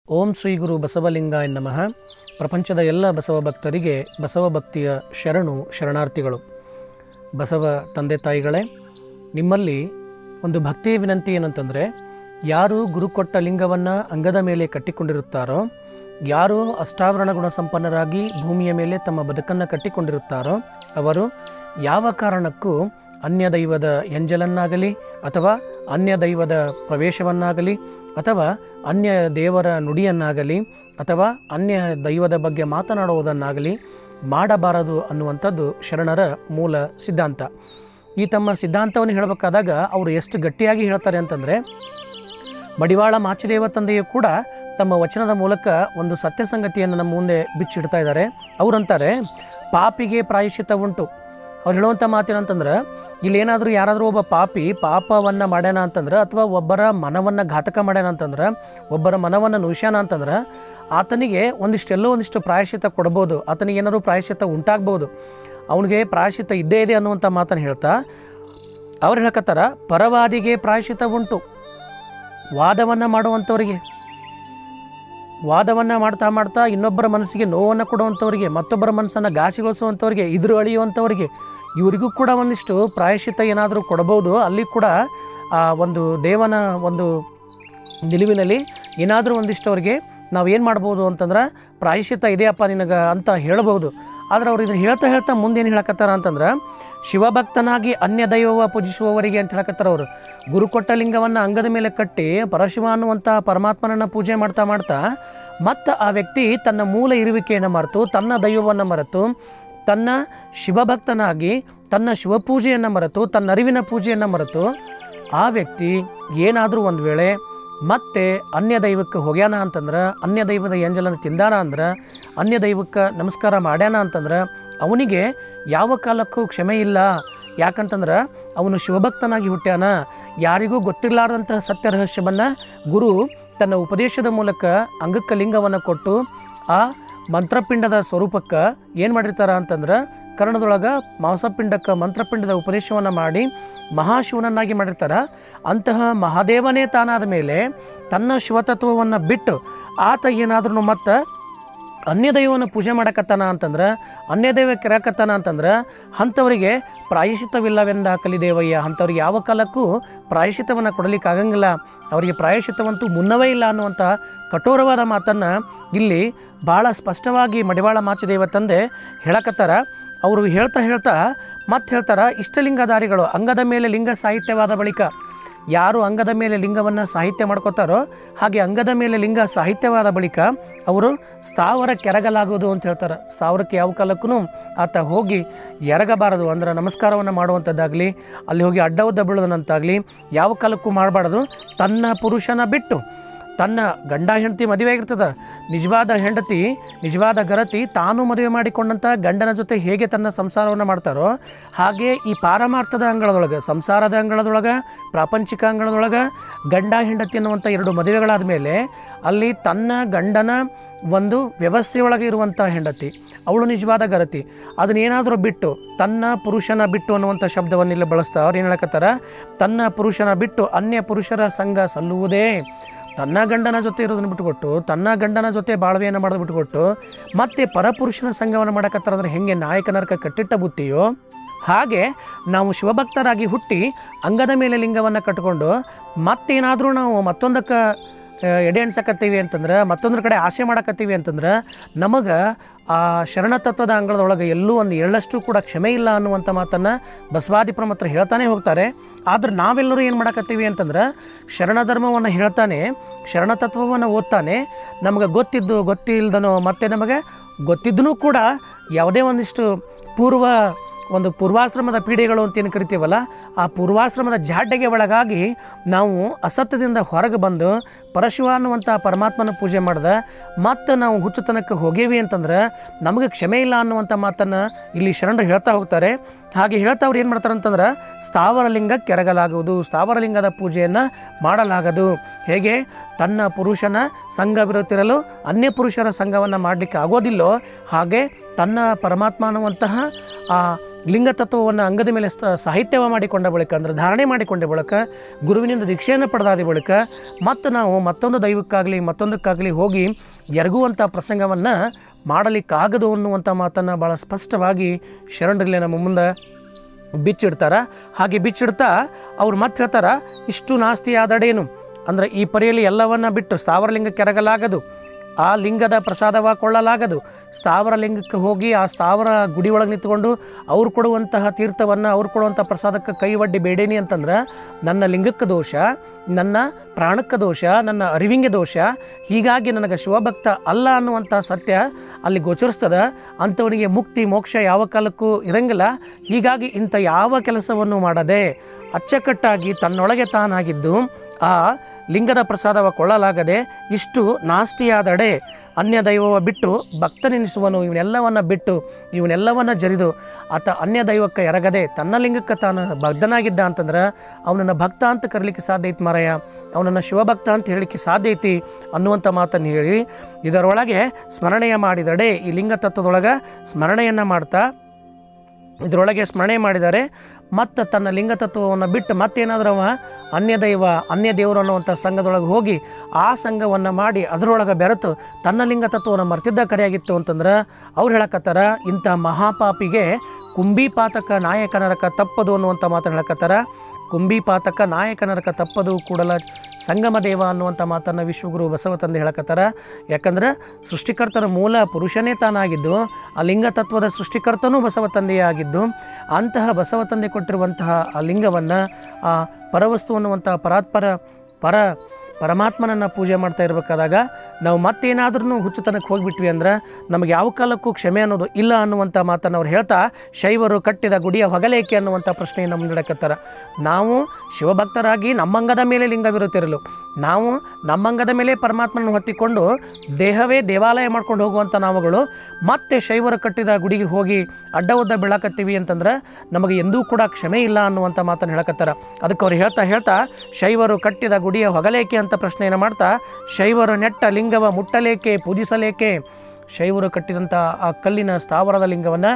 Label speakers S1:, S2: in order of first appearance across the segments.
S1: ಓಂ ಶ್ರೀ ಗುರು ಬಸವಲಿಂಗಾಯ ನಮಃ. ಪ್ರಪಂಚದ ಎಲ್ಲ ಬಸವ ಭಕ್ತರಿಗೆ ಬಸವ ಭಕ್ತಿಯ ಶರಣಾರ್ಥಿಗಳು. ಬಸವ ತಂದೆ ತಾಯಿಗಳೇ, ನಿಮ್ಮಲ್ಲಿ ಒಂದು ಭಕ್ತಿಯ ವಿನಂತಿ ಏನಂತಂದರೆ, ಯಾರು ಗುರು ಕೊಟ್ಟ ಲಿಂಗವನ್ನು ಅಂಗದ ಮೇಲೆ ಕಟ್ಟಿಕೊಂಡಿರುತ್ತಾರೋ, ಯಾರು ಅಷ್ಟಾವರಣ ಗುಣ ಸಂಪನ್ನರಾಗಿ ಭೂಮಿಯ ಮೇಲೆ ತಮ್ಮ ಬದುಕನ್ನು ಕಟ್ಟಿಕೊಂಡಿರುತ್ತಾರೋ, ಅವರು ಯಾವ ಕಾರಣಕ್ಕೂ ಅನ್ಯ ದೈವದ ಎಂಜಲನ್ನಾಗಲಿ ಅಥವಾ ಅನ್ಯ ದೈವದ ಪ್ರವೇಶವನ್ನಾಗಲಿ ಅಥವಾ ಅನ್ಯ ದೇವರ ನುಡಿಯನ್ನಾಗಲಿ ಅಥವಾ ಅನ್ಯ ದೈವದ ಬಗ್ಗೆ ಮಾತನಾಡುವುದನ್ನಾಗಲಿ ಮಾಡಬಾರದು ಅನ್ನುವಂಥದ್ದು ಶರಣರ ಮೂಲ ಸಿದ್ಧಾಂತ. ಈ ತಮ್ಮ ಸಿದ್ಧಾಂತವನ್ನು ಹೇಳಬೇಕಾದಾಗ ಅವರು ಎಷ್ಟು ಗಟ್ಟಿಯಾಗಿ ಹೇಳ್ತಾರೆ ಅಂತಂದರೆ, ಮಡಿವಾಳ ಮಾಚಿದೇವ ತಂದೆಯು ಕೂಡ ತಮ್ಮ ವಚನದ ಮೂಲಕ ಒಂದು ಸತ್ಯ ಸಂಗತಿಯನ್ನು ನಮ್ಮ ಮುಂದೆ ಬಿಚ್ಚಿಡ್ತಾ ಇದ್ದಾರೆ. ಅವರಂತಾರೆ, ಪಾಪಿಗೆ ಪ್ರಾಯಶ್ಚಿತ್ತ ಉಂಟು. ಅವ್ರು ಹೇಳುವಂಥ ಮಾತೇನಂತಂದ್ರೆ, ಇಲ್ಲೇನಾದರೂ ಯಾರಾದರೂ ಒಬ್ಬ ಪಾಪವನ್ನು ಮಾಡ್ಯಾನ ಅಂತಂದ್ರೆ, ಅಥವಾ ಒಬ್ಬರ ಮನವನ್ನು ಘಾತಕ ಮಾಡ್ಯಾನ ಅಂತಂದ್ರೆ, ಒಬ್ಬರ ಮನವನ್ನು ನುಷ್ಯಾನ ಅಂತಂದ್ರೆ, ಆತನಿಗೆ ಒಂದಿಷ್ಟು ಪ್ರಾಯಶ್ಚಿತ್ತ ಕೊಡ್ಬೋದು, ಆತನಿಗೆ ಏನಾದರೂ ಪ್ರಾಯಶ್ಚಿತ್ತ ಉಂಟಾಗ್ಬೋದು, ಅವನಿಗೆ ಪ್ರಾಯಶ್ಚಿತ್ತ ಇದ್ದೇ ಇದೆ ಅನ್ನುವಂಥ ಮಾತನ್ನು ಹೇಳ್ತಾ ಅವ್ರು ಹೇಳ್ಕತ್ತಾರ, ಪರವಾದಿಗೆ ಪ್ರಾಯಶ್ಚಿತ್ತ ಉಂಟು. ವಾದವನ್ನು ಮಾಡುವಂಥವ್ರಿಗೆ, ವಾದವನ್ನು ಮಾಡ್ತಾ ಇನ್ನೊಬ್ಬರ ಮನಸ್ಸಿಗೆ ನೋವನ್ನು ಕೊಡುವಂಥವ್ರಿಗೆ, ಮತ್ತೊಬ್ಬರ ಮನಸ್ಸನ್ನು ಘಾಸಿಗೊಳಿಸುವಂಥವ್ರಿಗೆ, ಇದ್ರು ಅಳಿಯುವಂಥವ್ರಿಗೆ, ಇವರಿಗೂ ಕೂಡ ಒಂದಿಷ್ಟು ಪ್ರಾಯಶ್ಚಿತ್ತ ಏನಾದರೂ ಕೊಡಬಹುದು. ಅಲ್ಲಿ ಕೂಡ ಆ ಒಂದು ದೇವನ ಒಂದು ನಿಲುವಿನಲ್ಲಿ ಏನಾದರೂ ಒಂದಿಷ್ಟು ಅವ್ರಿಗೆ ನಾವು ಏನು ಮಾಡ್ಬೋದು ಅಂತಂದ್ರೆ, ಪ್ರಾಯಶ್ಚಿತ್ತ ಇದೆಯಪ್ಪ ನಿನಗೆ ಅಂತ ಹೇಳ್ಬೋದು. ಆದರೆ ಅವ್ರು ಇದನ್ನು ಹೇಳ್ತಾ ಮುಂದೇನು ಹೇಳಕತ್ತಾರ ಅಂತಂದ್ರೆ, ಶಿವಭಕ್ತನಾಗಿ ಅನ್ಯ ದೈವವ ಪೂಜಿಸುವವರಿಗೆ ಅಂತ ಹೇಳಕತ್ತಾರ. ಅವರು ಗುರು ಕೊಟ್ಟ ಲಿಂಗವನ್ನು ಅಂಗದ ಮೇಲೆ ಕಟ್ಟಿ ಪರಶಿವ ಅನ್ನುವಂಥ ಪರಮಾತ್ಮನನ್ನು ಪೂಜೆ ಮಾಡ್ತಾ ಮತ್ತು ಆ ವ್ಯಕ್ತಿ ತನ್ನ ಮೂಲ ಇರುವಿಕೆಯನ್ನು ಮರೆತು, ತನ್ನ ದೈವವನ್ನು ಮರೆತು, ತನ್ನ ಶಿವಭಕ್ತನಾಗಿ ತನ್ನ ಶಿವಪೂಜೆಯನ್ನು ಮರೆತು, ತನ್ನ ಅರಿವಿನ ಪೂಜೆಯನ್ನು ಮರೆತು ಆ ವ್ಯಕ್ತಿ ಏನಾದರೂ ಒಂದು ವೇಳೆ ಮತ್ತೆ ಅನ್ಯ ದೈವಕ್ಕೆ ಹೋಗ್ಯಾನ ಅಂತಂದ್ರೆ, ಅನ್ಯ ದೈವದ ಎಂಜಲನ್ನು ತಿಂದಾನ ಅಂದ್ರೆ, ಅನ್ಯ ದೈವಕ್ಕೆ ನಮಸ್ಕಾರ ಮಾಡ್ಯಾನ ಅಂತಂದ್ರೆ ಅವನಿಗೆ ಯಾವ ಕಾಲಕ್ಕೂ ಕ್ಷಮೆ ಇಲ್ಲ. ಯಾಕಂತಂದ್ರೆ ಅವನು ಶಿವಭಕ್ತನಾಗಿ ಹುಟ್ಟ್ಯಾನ. ಯಾರಿಗೂ ಗೊತ್ತಿರಲಾರ್ದಂತಹ ಸತ್ಯ ರಹಸ್ಯವನ್ನು ಗುರು ತನ್ನ ಉಪದೇಶದ ಮೂಲಕ ಅಂಗಕ್ಕೆ ಲಿಂಗವನ್ನು ಕೊಟ್ಟು ಆ ಮಂತ್ರಪಿಂಡದ ಸ್ವರೂಪಕ್ಕೆ ಏನು ಮಾಡಿರ್ತಾರ ಅಂತಂದ್ರೆ, ಕರ್ಣದೊಳಗೆ ಮಾಂಸಪಿಂಡಕ್ಕೆ ಮಂತ್ರಪಿಂಡದ ಉಪದೇಶವನ್ನು ಮಾಡಿ ಮಹಾಶಿವನನ್ನಾಗಿ ಮಾಡಿರ್ತಾರೆ. ಅಂತಹ ಮಹಾದೇವನೇ ತಾನಾದ ಮೇಲೆ ತನ್ನ ಶಿವತತ್ವವನ್ನು ಬಿಟ್ಟು ಆತ ಏನಾದ್ರೂ ಮತ್ತು ಅನ್ಯ ದೈವವನ್ನು ಪೂಜೆ ಮಾಡಕತ್ತಾನ ಅಂತಂದ್ರೆ, ಅನ್ಯ ದೈವ ಕೆರಕತ್ತಾನ ಅಂತಂದ್ರೆ, ಅಂಥವರಿಗೆ ಪ್ರಾಯಶ್ಚಿತ್ತವಿಲ್ಲವೆಂದ ಕಲಿದೇವಯ್ಯ. ಅಂಥವ್ರಿಗೆ ಯಾವ ಕಾಲಕ್ಕೂ ಪ್ರಾಯಶ್ಚಿತ್ತವನ್ನು ಕೊಡಲಿಕ್ಕಾಗಂಗಿಲ್ಲ, ಅವರಿಗೆ ಪ್ರಾಯಶ್ಚಿತ್ತವಂತೂ ಮುನ್ನವೇ ಇಲ್ಲ ಅನ್ನುವಂಥ ಕಠೋರವಾದ ಮಾತನ್ನು ಇಲ್ಲಿ ಭಾಳ ಸ್ಪಷ್ಟವಾಗಿ ಮಡಿವಾಳ ಮಾಚಿದೇವ ತಂದೆ ಹೇಳಕತ್ತಾರ. ಅವರು ಹೇಳ್ತಾ ಮತ್ತೆ ಹೇಳ್ತಾರೆ, ಇಷ್ಟಲಿಂಗಧಾರಿಗಳು ಅಂಗದ ಮೇಲೆ ಲಿಂಗ ಸಾಹಿತ್ಯವಾದ ಬಳಿಕ, ಯಾರು ಅಂಗದ ಮೇಲೆ ಲಿಂಗವನ್ನು ಸಾಹಿತ್ಯ ಮಾಡ್ಕೋತಾರೋ ಹಾಗೆ ಅಂಗದ ಮೇಲೆ ಲಿಂಗ ಸಾಹಿತ್ಯವಾದ ಬಳಿಕ ಅವರು ಸ್ಥಾವರ ಕೆರಗಲಾಗೋದು ಅಂತ ಹೇಳ್ತಾರೆ. ಸ್ಥಾವರಕ್ಕೆ ಯಾವ ಕಾಲಕ್ಕೂ ಆತ ಹೋಗಿ ಎರಗಬಾರದು. ಅಂದ್ರೆ ನಮಸ್ಕಾರವನ್ನು ಮಾಡುವಂಥದ್ದಾಗಲಿ, ಅಲ್ಲಿ ಹೋಗಿ ಅಡ್ಡ ಉದ್ದ ಬೀಳೋದಂತಾಗಲಿ ಯಾವ ಕಾಲಕ್ಕೂ ಮಾಡಬಾರ್ದು. ತನ್ನ ಪುರುಷನ ಬಿಟ್ಟು, ತನ್ನ ಗಂಡ ಹೆಂಡತಿ ಮದುವೆ ಆಗಿರ್ತದೆ, ನಿಜವಾದ ಹೆಂಡತಿ ನಿಜವಾದ ಗರತಿ ತಾನು ಮದುವೆ ಮಾಡಿಕೊಂಡಂಥ ಗಂಡನ ಜೊತೆ ಹೇಗೆ ತನ್ನ ಸಂಸಾರವನ್ನು ಮಾಡ್ತಾರೋ ಹಾಗೆ ಈ ಪಾರಮಾರ್ಥದ ಅಂಗಳದೊಳಗೆ, ಸಂಸಾರದ ಅಂಗಳದೊಳಗೆ, ಪ್ರಾಪಂಚಿಕ ಅಂಗಳದೊಳಗೆ ಗಂಡ ಹೆಂಡತಿ ಅನ್ನುವಂಥ ಎರಡು ಮದುವೆಗಳಾದ ಮೇಲೆ ಅಲ್ಲಿ ತನ್ನ ಗಂಡನ ಒಂದು ವ್ಯವಸ್ಥೆಯೊಳಗೆ ಇರುವಂಥ ಹೆಂಡತಿ ಅವಳು ನಿಜವಾದ ಗರತಿ. ಅದನ್ನೇನಾದರೂ ಬಿಟ್ಟು ತನ್ನ ಪುರುಷನ ಬಿಟ್ಟು ಅನ್ನುವಂಥ ಶಬ್ದವನ್ನಿಲ್ಲ ಬಳಸ್ತಾ ಅವ್ರು ಏನು ಹೇಳಕತ್ತಾರ, ತನ್ನ ಪುರುಷನ ಬಿಟ್ಟು ಅನ್ಯ ಪುರುಷರ ಸಂಘ ಸಲ್ಲುವುದೇ. ತನ್ನ ಗಂಡನ ಜೊತೆ ಇರೋದನ್ನು ಬಿಟ್ಟುಕೊಟ್ಟು, ತನ್ನ ಗಂಡನ ಜೊತೆ ಬಾಳ್ವೆಯನ್ನು ಮಾಡೋದು ಬಿಟ್ಟುಕೊಟ್ಟು ಮತ್ತೆ ಪರಪುರುಷನ ಸಂಘವನ್ನು ಮಾಡಕತ್ತಾರಂದ್ರೆ ಹೆಂಗೆ ನಾಯಕನರ್ಕ ಕಟ್ಟಿಟ್ಟ ಬುತ್ತಿಯೋ ಹಾಗೆ ನಾವು ಶಿವಭಕ್ತರಾಗಿ ಹುಟ್ಟಿ ಅಂಗದ ಮೇಲೆ ಲಿಂಗವನ್ನು ಕಟ್ಟಿಕೊಂಡು ಮತ್ತೇನಾದರೂ ನಾವು ಮತ್ತೊಂದಕ್ಕೆ ಎಡೆ ಎಣ್ಸಕತ್ತೀವಿ ಅಂತಂದ್ರೆ, ಮತ್ತೊಂದ್ರ ಕಡೆ ಆಸೆ ಮಾಡಕತ್ತೀವಿ ಅಂತಂದ್ರೆ ನಮಗೆ ಆ ಶರಣತತ್ವದ ಅಂಗಳದೊಳಗೆ ಎಲ್ಲೂ ಒಂದು ಎಳ್ಳಷ್ಟು ಕೂಡ ಕ್ಷಮೆ ಇಲ್ಲ ಅನ್ನುವಂಥ ಮಾತನ್ನು ಬಸವಾದಿಪ್ರಮತ್ರ ಹೇಳ್ತಾನೆ ಹೋಗ್ತಾರೆ. ಆದ್ರೆ ನಾವೆಲ್ಲರೂ ಏನು ಮಾಡಕತ್ತೀವಿ ಅಂತಂದ್ರೆ, ಶರಣ ಧರ್ಮವನ್ನು ಹೇಳ್ತಾನೆ, ಶರಣತತ್ವವನ್ನು ಓದ್ತಾನೆ, ನಮಗೆ ಗೊತ್ತಿಲ್ದನೋ ಮತ್ತು ನಮಗೆ ಗೊತ್ತಿದ್ದನೂ ಕೂಡ ಯಾವುದೇ ಒಂದಿಷ್ಟು ಪೂರ್ವಾಶ್ರಮದ ಪೀಡೆಗಳು ಅಂತೇನು ಕರಿತೀವಲ್ಲ, ಆ ಪೂರ್ವಾಶ್ರಮದ ಜಾಡ್ಯಗೆ ಒಳಗಾಗಿ ನಾವು ಅಸತ್ಯದಿಂದ ಹೊರಗೆ ಬಂದು ಪರಶಿವ ಅನ್ನುವಂಥ ಪರಮಾತ್ಮನ ಪೂಜೆ ಮಾಡಿದೆ ಮತ್ತು ನಾವು ಹುಚ್ಚುತನಕ್ಕೆ ಹೋಗೇವಿ ಅಂತಂದ್ರೆ ನಮಗೆ ಕ್ಷಮೆ ಇಲ್ಲ ಅನ್ನುವಂಥ ಮಾತನ್ನು ಇಲ್ಲಿ ಶರಣರು ಹೇಳ್ತಾ ಹೋಗ್ತಾರೆ. ಹಾಗೆ ಹೇಳ್ತಾ ಅವ್ರು ಏನು ಮಾಡ್ತಾರೆ ಅಂತಂದ್ರೆ, ಸ್ಥಾವರಲಿಂಗ ಕೆರಗಲಾಗುವುದು, ಸ್ಥಾವರಲಿಂಗದ ಪೂಜೆಯನ್ನು ಮಾಡಲಾಗದು. ಹೇಗೆ ತನ್ನ ಪುರುಷನ ಸಂಘವಿರುತ್ತಿರಲು ಅನ್ಯ ಪುರುಷರ ಸಂಘವನ್ನು ಮಾಡಲಿಕ್ಕೆ ಆಗೋದಿಲ್ಲೋ ಹಾಗೆ ತನ್ನ ಪರಮಾತ್ಮ ಅನ್ನುವಂತಹ ಆ ಲಿಂಗತತ್ವವನ್ನು ಅಂಗದ ಮೇಲೆ ಸಾಹಿತ್ಯವ ಮಾಡಿಕೊಂಡ ಬಳಿಕ ಅಂದರೆ ಧಾರಣೆ ಮಾಡಿಕೊಂಡ ಬಳಿಕ ಗುರುವಿನಿಂದ ದೀಕ್ಷೆಯನ್ನು ಪಡೆದಾದ ಬಳಿಕ ಮತ್ತು ನಾವು ಮತ್ತೊಂದು ದೈವಕ್ಕಾಗಲಿ ಮತ್ತೊಂದಕ್ಕಾಗಲಿ ಹೋಗಿ ಎರಗುವಂಥ ಪ್ರಸಂಗವನ್ನು ಮಾಡಲಿಕ್ಕಾಗದು ಅನ್ನುವಂಥ ಮಾತನ್ನು ಭಾಳ ಸ್ಪಷ್ಟವಾಗಿ ಶರಣರಲ್ಲಿ ನಮ್ಮ ಮುಂದೆ ಬಿಚ್ಚಿಡ್ತಾರ. ಹಾಗೆ ಬಿಚ್ಚಿಡ್ತಾ ಅವ್ರು ಮತ್ತೆ ಹೇಳ್ತಾರ, ಇಷ್ಟು ನಾಸ್ತಿ ಆದಡೇನು ಅಂದರೆ ಈ ಪರಿಯಲ್ಲಿ ಎಲ್ಲವನ್ನ ಬಿಟ್ಟು ಸ್ಥಾವರ ಲಿಂಗಕ್ಕೆ ಎರಗಲಾಗದು, ಆ ಲಿಂಗದ ಪ್ರಸಾದವಾಗಿ ಕೊಳ್ಳಲಾಗದು. ಸ್ಥಾವರ ಲಿಂಗಕ್ಕೆ ಹೋಗಿ ಆ ಸ್ಥಾವರ ಗುಡಿ ಒಳಗೆ ನಿಂತ್ಕೊಂಡು ಅವ್ರು ಕೊಡುವಂತಹ ತೀರ್ಥವನ್ನು, ಅವ್ರು ಕೊಡುವಂಥ ಪ್ರಸಾದಕ್ಕೆ ಕೈ ಒಡ್ಡಿ ಬೇಡೇನಿ ಅಂತಂದ್ರೆ ನನ್ನ ಲಿಂಗಕ್ಕೆ ದೋಷ, ನನ್ನ ಪ್ರಾಣಕ್ಕೆ ದೋಷ, ನನ್ನ ಅರಿವಿಂಗೆ ದೋಷ. ಹೀಗಾಗಿ ನನಗೆ ಶಿವಭಕ್ತ ಅಲ್ಲ ಅನ್ನುವಂಥ ಸತ್ಯ ಅಲ್ಲಿ ಗೋಚರಿಸ್ತದ. ಅಂಥವನಿಗೆ ಮುಕ್ತಿ ಮೋಕ್ಷ ಯಾವ ಕಾಲಕ್ಕೂ ಇರಂಗಿಲ್ಲ. ಹೀಗಾಗಿ ಇಂಥ ಯಾವ ಕೆಲಸವನ್ನು ಮಾಡದೆ ಅಚ್ಚಕಟ್ಟಾಗಿ ತನ್ನೊಳಗೆ ತಾನಾಗಿದ್ದು ಆ ಲಿಂಗದ ಪ್ರಸಾದವ ಕೊಳ್ಳಲಾಗದೆ ಇಷ್ಟು ನಾಸ್ತಿಯಾದಡೆ ಅನ್ಯ ದೈವವ ಬಿಟ್ಟು ಭಕ್ತನೆನಿಸುವನು. ಇವನ್ನೆಲ್ಲವನ್ನು ಬಿಟ್ಟು ಇವನ್ನೆಲ್ಲವನ್ನು ಜರಿದು ಆತ ಅನ್ಯ ದೈವಕ್ಕೆ ಎರಗದೆ ತನ್ನ ಲಿಂಗಕ್ಕೆ ತಾನು ಬದ್ಧನಾಗಿದ್ದ ಅಂತಂದ್ರೆ ಅವನನ್ನು ಭಕ್ತ ಅಂತ ಕರೀಲಿಕ್ಕೆ ಸಾಧ್ಯ ಐತಿ ಮಾರಾಯ, ಅವನನ್ನು ಶಿವಭಕ್ತ ಅಂತ ಹೇಳಲಿಕ್ಕೆ ಸಾಧ್ಯ ಐತಿ ಅನ್ನುವಂಥ ಮಾತನ್ನು ಹೇಳಿ ಇದರೊಳಗೆ ಸ್ಮರಣೆಯ ಮಾಡಿದಡೆ, ಈ ಲಿಂಗ ತತ್ವದೊಳಗೆ ಸ್ಮರಣೆಯನ್ನು ಮಾಡ್ತಾ ಇದರೊಳಗೆ ಸ್ಮರಣೆ ಮಾಡಿದರೆ ಮತ್ತು ತನ್ನ ಲಿಂಗ ತತ್ವವನ್ನು ಬಿಟ್ಟು ಮತ್ತೇನಾದರೂ ಅವ ಅನ್ಯ ದೇವರು ಅನ್ನುವಂಥ ಸಂಘದೊಳಗೆ ಹೋಗಿ ಆ ಸಂಘವನ್ನು ಮಾಡಿ ಅದರೊಳಗೆ ಬೆರೆತು ತನ್ನ ಲಿಂಗ ತತ್ವವನ್ನು ಮರ್ತಿದ್ದ ಕರೆಯಾಗಿತ್ತು ಅಂತಂದ್ರೆ ಅವ್ರು ಹೇಳಕತ್ತಾರ, ಇಂಥ ಮಹಾಪಾಪಿಗೆ ಕುಂಭಿಪಾತಕ ನಾಯಕ ನರಕ ತಪ್ಪದು ಅನ್ನುವಂಥ ಮಾತನ್ನು ಹೇಳಕತ್ತಾರ. ಕುಂಭಿಪಾತಕ ನಾಯಕ ನರಕ ತಪ್ಪದು ಕೂಡಲ ಸಂಗಮ ದೇವ ಅನ್ನುವಂಥ ಮಾತನ್ನು ವಿಶ್ವಗುರು ಬಸವ ತಂದೆ ಹೇಳಕತ್ತಾರ. ಯಾಕಂದ್ರೆ ಸೃಷ್ಟಿಕರ್ತನ ಮೂಲ ಪುರುಷನೇ ತಾನಾಗಿದ್ದು ಆ ಲಿಂಗ ತತ್ವದ ಸೃಷ್ಟಿಕರ್ತನೂ ಬಸವ ತಂದೆಯೇ ಆಗಿದ್ದು ಅಂತಹ ಬಸವ ತಂದೆ ಕೊಟ್ಟಿರುವಂತಹ ಆ ಲಿಂಗವನ್ನು, ಆ ಪರವಸ್ತು ಅನ್ನುವಂಥ ಪರಮಾತ್ಮನನ್ನು ಪೂಜೆ ಮಾಡ್ತಾ ಇರಬೇಕಾದಾಗ ನಾವು ಮತ್ತೇನಾದ್ರೂ ಹುಚ್ಚುತನಕ್ಕೆ ಹೋಗಿಬಿಟ್ವಿ ಅಂದ್ರೆ ನಮಗೆ ಯಾವ ಕಾಲಕ್ಕೂ ಕ್ಷಮೆ ಅನ್ನೋದು ಇಲ್ಲ ಅನ್ನುವಂಥ ಮಾತನ್ನು ಅವ್ರು ಹೇಳ್ತಾ ಶೈವರು ಕಟ್ಟಿದ ಗುಡಿಯ ಹೊಗಲೇಕೆ ಅನ್ನುವಂಥ ಪ್ರಶ್ನೆಯನ್ನು ಮುಂದಿಡಕತ್ತಾರ. ನಾವು ಶಿವಭಕ್ತರಾಗಿ ನಮ್ಮಂಗದ ಮೇಲೆ ಲಿಂಗವಿರುತ್ತಿರಲು, ನಾವು ನಮ್ಮಂಗದ ಮೇಲೆ ಪರಮಾತ್ಮನನ್ನು ಹೊತ್ತಿಕೊಂಡು ದೇಹವೇ ದೇವಾಲಯ ಮಾಡ್ಕೊಂಡು ಹೋಗುವಂಥ ನಾವುಗಳು ಮತ್ತೆ ಶೈವರು ಕಟ್ಟಿದ ಗುಡಿಗೆ ಹೋಗಿ ಅಡ್ಡ ಉದ್ದ ಬೀಳಕತ್ತೀವಿ ಅಂತಂದ್ರೆ ನಮಗೆ ಎಂದೂ ಕೂಡ ಕ್ಷಮೆ ಇಲ್ಲ ಅನ್ನುವಂಥ ಮಾತನ್ನು ಹೇಳಕತ್ತಾರ. ಅದಕ್ಕೆ ಅವ್ರು ಹೇಳ್ತಾ ಶೈವರು ಕಟ್ಟಿದ ಗುಡಿಯ ಹೊಗಲೇಕೆ ಅಂತ ಪ್ರಶ್ನೆಯನ್ನು ಮಾಡ್ತಾ ಶೈವರು ನೆಟ್ಟ ಲಿಂಗವ ಮುಟ್ಟಲೇಕೆ ಪೂಜಿಸಲೇಕೆ, ಶೈವರು ಕಟ್ಟಿದಂಥ ಆ ಕಲ್ಲಿನ ಸ್ಥಾವರದ ಲಿಂಗವನ್ನು